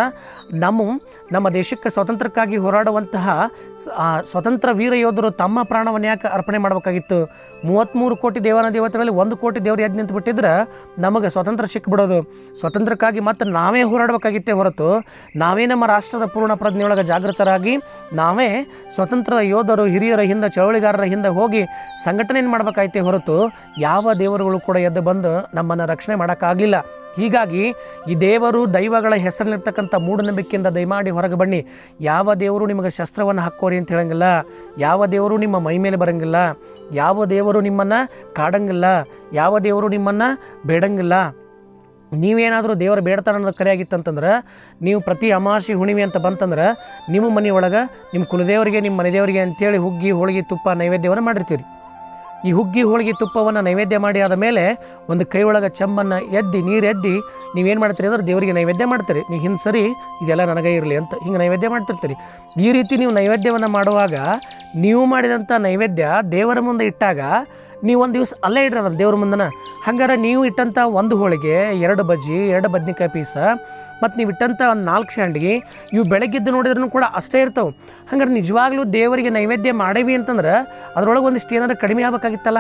S1: ನಮ್ಮ ದೇಶಕ್ಕೆ ಸ್ವಾತಂತ್ರ್ಯಕ್ಕಾಗಿ ಹೋರಾಡುವಂತಹ ಸ್ವತಂತ್ರ ವೀರ ಯೋಧರು ತಮ್ಮ ಪ್ರಾಣವನ್ನು ಯಾಕೆ ಅರ್ಪಣೆ ಮಾಡಬೇಕಾಗಿತ್ತು? 33 ಕೋಟಿ ದೇವತೆಗಳಲ್ಲಿ 1 ಕೋಟಿ ದೇವರು ಎದ್ದು ನಿಂತು ಬಿಟ್ಟಿದ್ರೆ ನಮಗೆ ಸ್ವಾತಂತ್ರ್ಯ ಸಿಕ್ಬಿಡೋದು. ಸ್ವಾತಂತ್ರ್ಯಕ್ಕಾಗಿ ಮತ್ತೆ ನಾವೇ ಹೋರಾಡಬೇಕಾಗಿತ್ತೇ ಹೊರತು ನಾವೇ ನಮ್ಮ ರಾಷ್ಟ್ರದ ಪೂರ್ಣ ಪ್ರಜ್ಞೆಯೊಳಗೆ ಜಾಗೃತರಾಗಿ ನಾವೇ ಸ್ವತಂತ್ರ ಯೋಧರು ಹಿರಿಯರ ಹಿಂದೆ ಚಳವಳಿಗಾರರ ಹಿಂದೆ ಹೋಗಿ ಸಂಘಟನೆಯನ್ನು ಮಾಡಬೇಕಾಯ್ತೇ ಹೊರತು ಯಾವ ದೇವರುಗಳು ಕೂಡ ಎದ್ದು ಬಂದು ನಮ್ಮನ್ನು ರಕ್ಷಣೆ ಮಾಡೋಕ್ಕಾಗಲಿಲ್ಲ. ಹೀಗಾಗಿ ಈ ದೇವರು ದೈವಗಳ ಹೆಸರಿನಿರ್ತಕ್ಕಂಥ ಮೂಢನಂಬಿಕೆಯಿಂದ ದಯಮಾಡಿ ಹೊರಗೆ ಬನ್ನಿ. ಯಾವ ದೇವರು ನಿಮಗೆ ಶಸ್ತ್ರವನ್ನು ಹಾಕೋರಿ ಅಂತ ಹೇಳಂಗಿಲ್ಲ. ಯಾವ ದೇವರು ನಿಮ್ಮ ಮೈ ಮೇಲೆ ಬರೋಂಗಿಲ್ಲ. ಯಾವ ದೇವರು ನಿಮ್ಮನ್ನು ಕಾಡಂಗಿಲ್ಲ. ಯಾವ ದೇವರು ನಿಮ್ಮನ್ನು ಬೇಡಂಗಿಲ್ಲ. ನೀವೇನಾದರೂ ದೇವರ ಬೇಡತನ ಅನ್ನೋದು ಕರೆಯಾಗಿತ್ತಂತಂದ್ರೆ ನೀವು ಪ್ರತಿ ಅಮಾವಾಸ್ಯೆ ಹುಣ್ಣಿಮೆ ಅಂತ ಬಂತಂದ್ರೆ ನಿಮ್ಮ ಮನೆಯೊಳಗೆ ನಿಮ್ಮ ಕುಲದೇವರಿಗೆ ನಿಮ್ಮ ಮನೆದೇವರಿಗೆ ಅಂತೇಳಿ ಹುಗ್ಗಿ ಹೋಳಿಗೆ ತುಪ್ಪ ನೈವೇದ್ಯವನ್ನು ಮಾಡಿರ್ತೀರಿ. ಈ ಹುಗ್ಗಿ ಹೋಳಿಗೆ ತುಪ್ಪವನ್ನು ನೈವೇದ್ಯ ಮಾಡಿ ಆದ ಮೇಲೆ ಒಂದು ಕೈ ಒಳಗೆ ಚೆಂಬನ್ನು ಎದ್ದಿ ನೀರು ಎದ್ದಿ ನೀವೇನು ಮಾಡ್ತೀರಿ ಅಂದ್ರೆ ದೇವರಿಗೆ ನೈವೇದ್ಯ ಮಾಡ್ತೀರಿ. ನೀವು ಹಿಂದೆ ಸರಿ ಇದೆಲ್ಲ ನನಗೇ ಇರಲಿ ಅಂತ ಹಿಂಗೆ ನೈವೇದ್ಯ ಮಾಡ್ತಿರ್ತೀರಿ. ಈ ರೀತಿ ನೀವು ನೈವೇದ್ಯವನ್ನು ಮಾಡುವಾಗ ನೀವು ಮಾಡಿದಂಥ ನೈವೇದ್ಯ ದೇವರ ಮುಂದೆ ಇಟ್ಟಾಗ ನೀವು ಒಂದು ದಿವಸ ಅಲ್ಲೇ ಇಡ್ರಲ್ಲ ದೇವ್ರ ಮುಂದನ. ಹಂಗಾರೆ ನೀವು ಇಟ್ಟಂಥ 1 ಹೋಳಿಗೆ 2 ಬಜ್ಜಿ 2 ಬದ್ನಿಕಾಯಿ ಪೀಸ ಮತ್ತು ನೀವು ಇಟ್ಟಂಥ ಒಂದು 4 ಶಾಂಡ್ಗಿ ಇವು ಬೆಳಗ್ಗೆದ್ದು ನೋಡಿದ್ರೂ ಕೂಡ ಅಷ್ಟೇ ಇರ್ತವೆ. ಹಂಗಾರೆ ನಿಜವಾಗ್ಲೂ ದೇವರಿಗೆ ನೈವೇದ್ಯ ಮಾಡೇವಿ ಅಂತಂದ್ರೆ ಅದ್ರೊಳಗೆ ಒಂದಿಷ್ಟು ಏನಾದ್ರು ಕಡಿಮೆ ಆಗ್ಬೇಕಾಗಿತ್ತಲ್ಲ,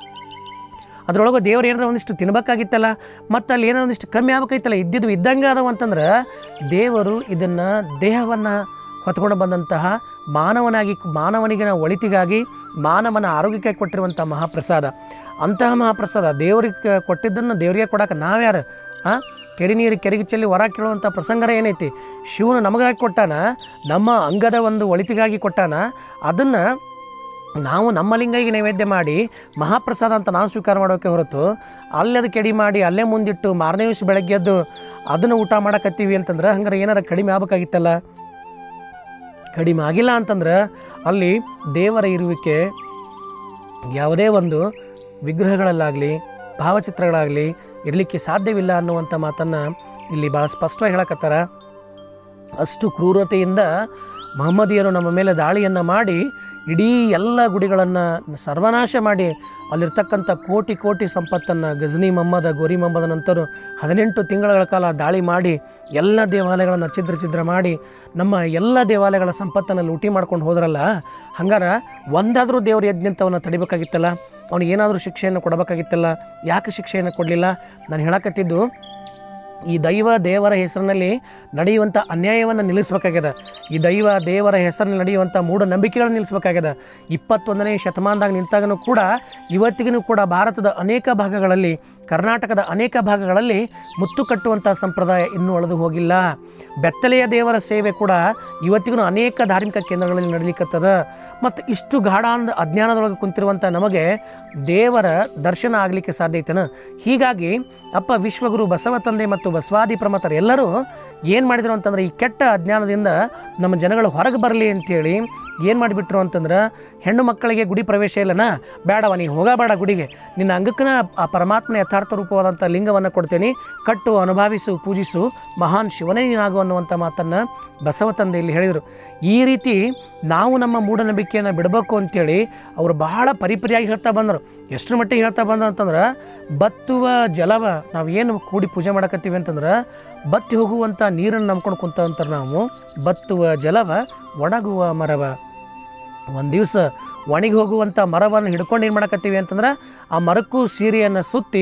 S1: ಅದ್ರೊಳಗೆ ದೇವ್ರು ಏನಾರ ಒಂದಿಷ್ಟು ತಿನ್ಬೇಕಾಗಿತ್ತಲ್ಲ, ಮತ್ತು ಅಲ್ಲಿ ಏನಾರ ಒಂದಿಷ್ಟು ಕಮ್ಮಿ ಆಗ್ಬೇಕಾಗಿತ್ತಲ್ಲ. ಇದ್ದಿದ್ದು ಇದ್ದಂಗೆ ಅದಾವ ಅಂತಂದ್ರೆ ದೇವರು ಇದನ್ನು ದೇಹವನ್ನು ಹೊತ್ಕೊಂಡು ಬಂದಂತಹ ಮಾನವನಿಗಿನ ಒಳಿತಿಗಾಗಿ ಮಾನವನ ಆರೋಗ್ಯಕ್ಕೆ ಕೊಟ್ಟಿರುವಂಥ ಮಹಾಪ್ರಸಾದ. ಅಂತಹ ಮಹಾಪ್ರಸಾದ ದೇವರಿಗೆ ಕೊಟ್ಟಿದ್ದನ್ನು ದೇವರಿಗೆ ಕೊಡೋಕೆ ನಾವ್ಯಾರು? ಕೆರೆ ನೀರು ಕೆರೆಗೆ ಚೆಲ್ಲಿ ಹೊರ ಕೇಳುವಂಥ ಪ್ರಸಂಗರ ಏನೈತಿ? ಶಿವನು ನಮಗಾಗಿ ಕೊಟ್ಟಾನ, ನಮ್ಮ ಅಂಗದ ಒಂದು ಒಳಿತಿಗಾಗಿ ಕೊಟ್ಟಾನ. ಅದನ್ನು ನಾವು ನಮ್ಮ ಲಿಂಗಕ್ಕೆ ನೈವೇದ್ಯ ಮಾಡಿ ಮಹಾಪ್ರಸಾದ ಅಂತ ನಾವು ಸ್ವೀಕಾರ ಮಾಡೋಕ್ಕೆ ಹೊರತು ಅಲ್ಲಿ ಅದು ಕೆಡಿ ಮಾಡಿ ಅಲ್ಲೇ ಮುಂದಿಟ್ಟು ಮಾರನೇ ದಿವಸ ಬೆಳಗ್ಗೆ ಎದ್ದು ಅದನ್ನು ಊಟ ಮಾಡೋಕತ್ತೀವಿ ಅಂತಂದ್ರೆ ಹಂಗಾರೆ ಏನಾರ ಕಡಿಮೆ ಆಗ್ಬೇಕಾಗಿತ್ತಲ್ಲ. ಕಡಿಮೆ ಆಗಿಲ್ಲ ಅಂತಂದ್ರೆ ಅಲ್ಲಿ ದೇವರ ಇರುವಿಕೆ ಯಾವುದೇ ಒಂದು ವಿಗ್ರಹಗಳಲ್ಲಾಗಲಿ ಭಾವಚಿತ್ರಗಳಾಗಲಿ ಇರಲಿಕ್ಕೆ ಸಾಧ್ಯವಿಲ್ಲ ಅನ್ನುವಂಥ ಮಾತನ್ನು ಇಲ್ಲಿ ಭಾಳ ಸ್ಪಷ್ಟವಾಗಿ ಹೇಳಕತ್ತಾರ. ಅಷ್ಟು ಕ್ರೂರತೆಯಿಂದ ಮಹಮ್ಮದಿಯರು ನಮ್ಮ ಮೇಲೆ ದಾಳಿಯನ್ನು ಮಾಡಿ ಇಡೀ ಎಲ್ಲ ಗುಡಿಗಳನ್ನು ಸರ್ವನಾಶ ಮಾಡಿ ಅಲ್ಲಿರ್ತಕ್ಕಂಥ ಕೋಟಿ ಕೋಟಿ ಸಂಪತ್ತನ್ನು ಗಜ್ನಿ ಮೊಹಮ್ಮದ ಗೋರಿ ಮೊಹಮ್ಮದ ನಂತರ 18 ತಿಂಗಳ ಕಾಲ ದಾಳಿ ಮಾಡಿ ಎಲ್ಲ ದೇವಾಲಯಗಳನ್ನು ಛಿದ್ರ ಮಾಡಿ ನಮ್ಮ ಎಲ್ಲ ದೇವಾಲಯಗಳ ಸಂಪತ್ತನ್ನು ಲೂಟಿ ಮಾಡ್ಕೊಂಡು ಹೋದ್ರಲ್ಲ. ಹಂಗಾರೆ ಒಂದಾದರೂ ದೇವ್ರ ಯಜ್ಞಂತವನ್ನು ತಡಿಬೇಕಾಗಿತ್ತಲ್ಲ, ಅವ್ನಿಗೆ ಏನಾದರೂ ಶಿಕ್ಷೆಯನ್ನು ಕೊಡಬೇಕಾಗಿತ್ತಲ್ಲ. ಯಾಕೆ ಶಿಕ್ಷೆಯನ್ನು ಕೊಡಲಿಲ್ಲ? ನಾನು ಹೇಳಕತ್ತಿದ್ದು ಈ ದೇವರ ಹೆಸರಿನಲ್ಲಿ ನಡೆಯುವಂಥ ಅನ್ಯಾಯವನ್ನು ನಿಲ್ಲಿಸಬೇಕಾಗ್ಯದ. ಈ ದೇವರ ಹೆಸರಿನಲ್ಲಿ ನಡೆಯುವಂಥ ಮೂಢನಂಬಿಕೆಗಳನ್ನು ನಿಲ್ಲಿಸಬೇಕಾಗ್ಯದ. 21ನೇ ಶತಮಾನದಾಗ ನಿಂತಾಗನೂ ಕೂಡ ಇವತ್ತಿಗೂ ಕೂಡ ಭಾರತದ ಅನೇಕ ಭಾಗಗಳಲ್ಲಿ, ಕರ್ನಾಟಕದ ಅನೇಕ ಭಾಗಗಳಲ್ಲಿ ಮುತ್ತು ಕಟ್ಟುವಂಥ ಸಂಪ್ರದಾಯ ಇನ್ನೂ ಉಳಿದು ಹೋಗಿಲ್ಲ. ಬೆತ್ತಲೆಯ ದೇವರ ಸೇವೆ ಕೂಡ ಇವತ್ತಿಗೂ ಅನೇಕ ಧಾರ್ಮಿಕ ಕೇಂದ್ರಗಳಲ್ಲಿ ನಡೀಲಿಕ್ಕತ್ತದ. ಮತ್ತು ಇಷ್ಟು ಗಾಢ ಅಜ್ಞಾನದೊಳಗೆ ಕುಂತಿರುವಂಥ ನಮಗೆ ದೇವರ ದರ್ಶನ ಆಗಲಿಕ್ಕೆ ಸಾಧ್ಯ ಐತನ? ಹೀಗಾಗಿ ಅಪ್ಪ ವಿಶ್ವಗುರು ಬಸವ ತಂದೆ ಮತ್ತು ಬಸವಾದಿ ಪ್ರಮಥರು ಎಲ್ಲರೂ ಏನು ಮಾಡಿದರು ಅಂತಂದ್ರೆ ಈ ಕೆಟ್ಟ ಅಜ್ಞಾನದಿಂದ ನಮ್ಮ ಜನಗಳು ಹೊರಗೆ ಬರಲಿ ಅಂಥೇಳಿ ಏನು ಮಾಡಿಬಿಟ್ರು ಅಂತಂದ್ರೆ ಹೆಣ್ಣು ಮಕ್ಕಳಿಗೆ ಗುಡಿ ಪ್ರವೇಶ ಇಲ್ಲನ, ಬೇಡವ ನೀ ಹೋಗಬೇಡ ಗುಡಿಗೆ, ನಿನ್ನ ಅಂಗಕ್ಕನ ಆ ಪರಮಾತ್ಮನ ಯಥಾರ್ಥ ರೂಪವಾದಂಥ ಲಿಂಗವನ್ನು ಕೊಡ್ತೇನೆ, ಕಟ್ಟು ಅನುಭವಿಸು ಪೂಜಿಸು ಮಹಾನ್ ಶಿವನೇ ನೀನಾಗು ಅನ್ನುವಂಥ ಮಾತನ್ನು ಬಸವ ತಂದೆಯಲ್ಲಿ ಹೇಳಿದರು. ಈ ರೀತಿ ನಾವು ನಮ್ಮ ಮೂಢನಂಬಿಕೆಯನ್ನು ಬಿಡಬೇಕು ಅಂಥೇಳಿ ಅವರು ಬಹಳ ಪರಿಪರಿಯಾಗಿ ಹೇಳ್ತಾ ಬಂದರು. ಎಷ್ಟರ ಮಟ್ಟಿಗೆ ಹೇಳ್ತಾ ಬಂದರು ಅಂತಂದ್ರೆ ಬತ್ತುವ ಜಲವ ನಾವೇನು ಕೂಡಿ ಪೂಜೆ ಮಾಡಕತ್ತೀವಿ ಅಂತಂದ್ರೆ ಬತ್ತಿ ಹೋಗುವಂಥ ನೀರನ್ನು ನಂಬ್ಕೊಂಡು ಕುಂತಂತಾರೆ ನಾವು. ಬತ್ತುವ ಜಲವ ಒಣಗುವ ಮರವ, ಒಂದು ದಿವಸ ಒಣಗಿ ಹೋಗುವಂಥ ಮರವನ್ನು ಹಿಡ್ಕೊಂಡು ಏನು ಮಾಡಕತ್ತೀವಿ ಅಂತಂದ್ರೆ ಆ ಮರಕ್ಕೂ ಸೀರೆಯನ್ನು ಸುತ್ತಿ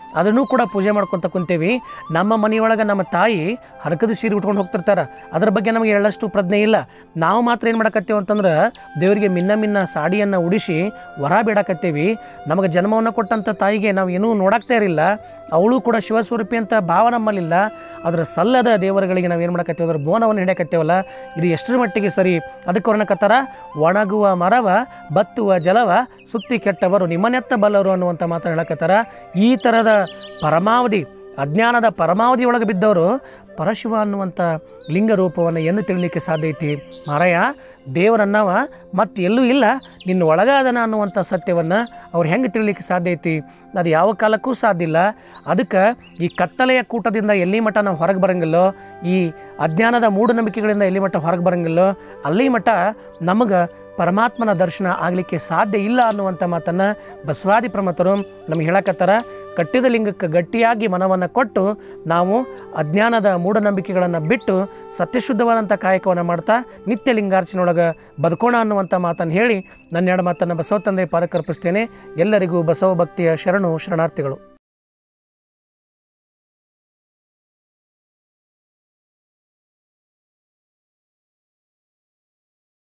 S1: ಅದನ್ನು ಕೂಡ ಪೂಜೆ ಮಾಡ್ಕೊತ ಕುಂತೇವಿ. ನಮ್ಮ ಮನೆಯೊಳಗೆ ನಮ್ಮ ತಾಯಿ ಹರಕದ ಸೀರೆ ಉಟ್ಕೊಂಡು ಹೋಗ್ತಿರ್ತಾರೆ, ಅದ್ರ ಬಗ್ಗೆ ನಮಗೆ ಎಳ್ಳಷ್ಟು ಪ್ರಜ್ಞೆ ಇಲ್ಲ. ನಾವು ಮಾತ್ರ ಏನು ಮಾಡಕತ್ತೇವೆ ಅಂತಂದ್ರೆ ದೇವರಿಗೆ ಮಿನ್ನ ಸಾಡಿಯನ್ನು ಉಡಿಸಿ ವರ ಬೇಡಕತ್ತೇವಿ. ನಮಗೆ ಜನ್ಮವನ್ನು ಕೊಟ್ಟಂಥ ತಾಯಿಗೆ ನಾವು ಏನೂ ನೋಡಾಕ್ತಾ ಇರಲಿಲ್ಲ, ಅವಳು ಕೂಡ ಶಿವಸ್ವರೂಪಿ ಅಂತ ಭಾವ ನಮ್ಮಲ್ಲಿಲ್ಲ. ಅದರ ಸಲ್ಲದ ದೇವರುಗಳಿಗೆ ನಾವು ಏನು ಮಾಡಕತ್ತೇವೆ, ಅದರ ಬೋನವನ್ನು ಹಿಡಿಯಕತ್ತೇವಲ್ಲ, ಇದು ಎಷ್ಟರ ಮಟ್ಟಿಗೆ ಸರಿ? ಅದಕ್ಕೆ ವರ್ಣಕತ್ತಾರ, ಒಣಗುವ ಮರವ ಬತ್ತುವ ಜಲವ ಸುತ್ತಿ ಕೆಟ್ಟವರು ನಿಮ್ಮನೆತ್ತ ಬಲ್ಲರು ಅನ್ನುವಂಥ ಮಾತನ್ನು ಹೇಳಕತ್ತಾರ. ಈ ಥರದ ಪರಮಾವಧಿ ಅಜ್ಞಾನದ ಪರಮಾವಧಿ ಒಳಗೆ ಬಿದ್ದವರು ಪರಶಿವ ಅನ್ನುವಂಥ ಲಿಂಗ ರೂಪವನ್ನು ಏನು ತಿಳಿಲಿಕ್ಕೆ ಸಾಧ್ಯ ಐತಿ? ಮಾರಾಯ, ದೇವರನ್ನವ ಮತ್ತು ಎಲ್ಲೂ ಇಲ್ಲ, ನಿನ್ನ ಒಳಗಾದನ ಅನ್ನುವಂಥ ಸತ್ಯವನ್ನು ಅವ್ರು ಹೆಂಗೆ ತಿಳಿಲಿಕ್ಕೆ ಸಾಧ್ಯ ಐತಿ? ಅದು ಯಾವ ಕಾಲಕ್ಕೂ ಸಾಧ್ಯ ಇಲ್ಲ. ಅದಕ್ಕೆ ಈ ಕತ್ತಲೆಯ ಕೂಟದಿಂದ ಎಲ್ಲಿ ಮಟ್ಟ ನಾವು ಹೊರಗೆ ಬರೋಂಗಿಲ್ಲೋ, ಈ ಅಜ್ಞಾನದ ಮೂಢನಂಬಿಕೆಗಳಿಂದ ಎಲ್ಲಿ ಮಟ್ಟ ಹೊರಗೆ ಬರೋಂಗಿಲ್ಲೋ, ಅಲ್ಲಿ ಮಟ್ಟ ನಮಗೆ ಪರಮಾತ್ಮನ ದರ್ಶನ ಆಗಲಿಕ್ಕೆ ಸಾಧ್ಯ ಇಲ್ಲ ಅನ್ನುವಂಥ ಮಾತನ್ನು ಬಸವಾದಿ ಪ್ರಮತರು ನಮಗೆ ಹೇಳಕತ್ತಾರ. ಕಟ್ಟಿದ ಲಿಂಗಕ್ಕೆ ಗಟ್ಟಿಯಾಗಿ ಮನವನ್ನು ಕೊಟ್ಟು ನಾವು ಅಜ್ಞಾನದ ಮೂಢನಂಬಿಕೆಗಳನ್ನು ಬಿಟ್ಟು ಸತ್ಯಶುದ್ಧವಾದಂಥ ಕಾಯಕವನ್ನು ಮಾಡ್ತಾ ನಿತ್ಯ ಲಿಂಗಾರ್ಚನೆಯೊಳಗೆ ಬದುಕೋಣ ಅನ್ನುವಂಥ ಮಾತನ್ನು ಹೇಳಿ ನನ್ನ ಎರಡು ಮಾತನ್ನು ಬಸವ ತಂದೆ ಪಾದಕ್ಕರ್ಪಿಸ್ತೇನೆ. ಎಲ್ಲರಿಗೂ ಬಸವ ಭಕ್ತಿಯ ಶರಣು ಶರಣಾರ್ಥಿಗಳು.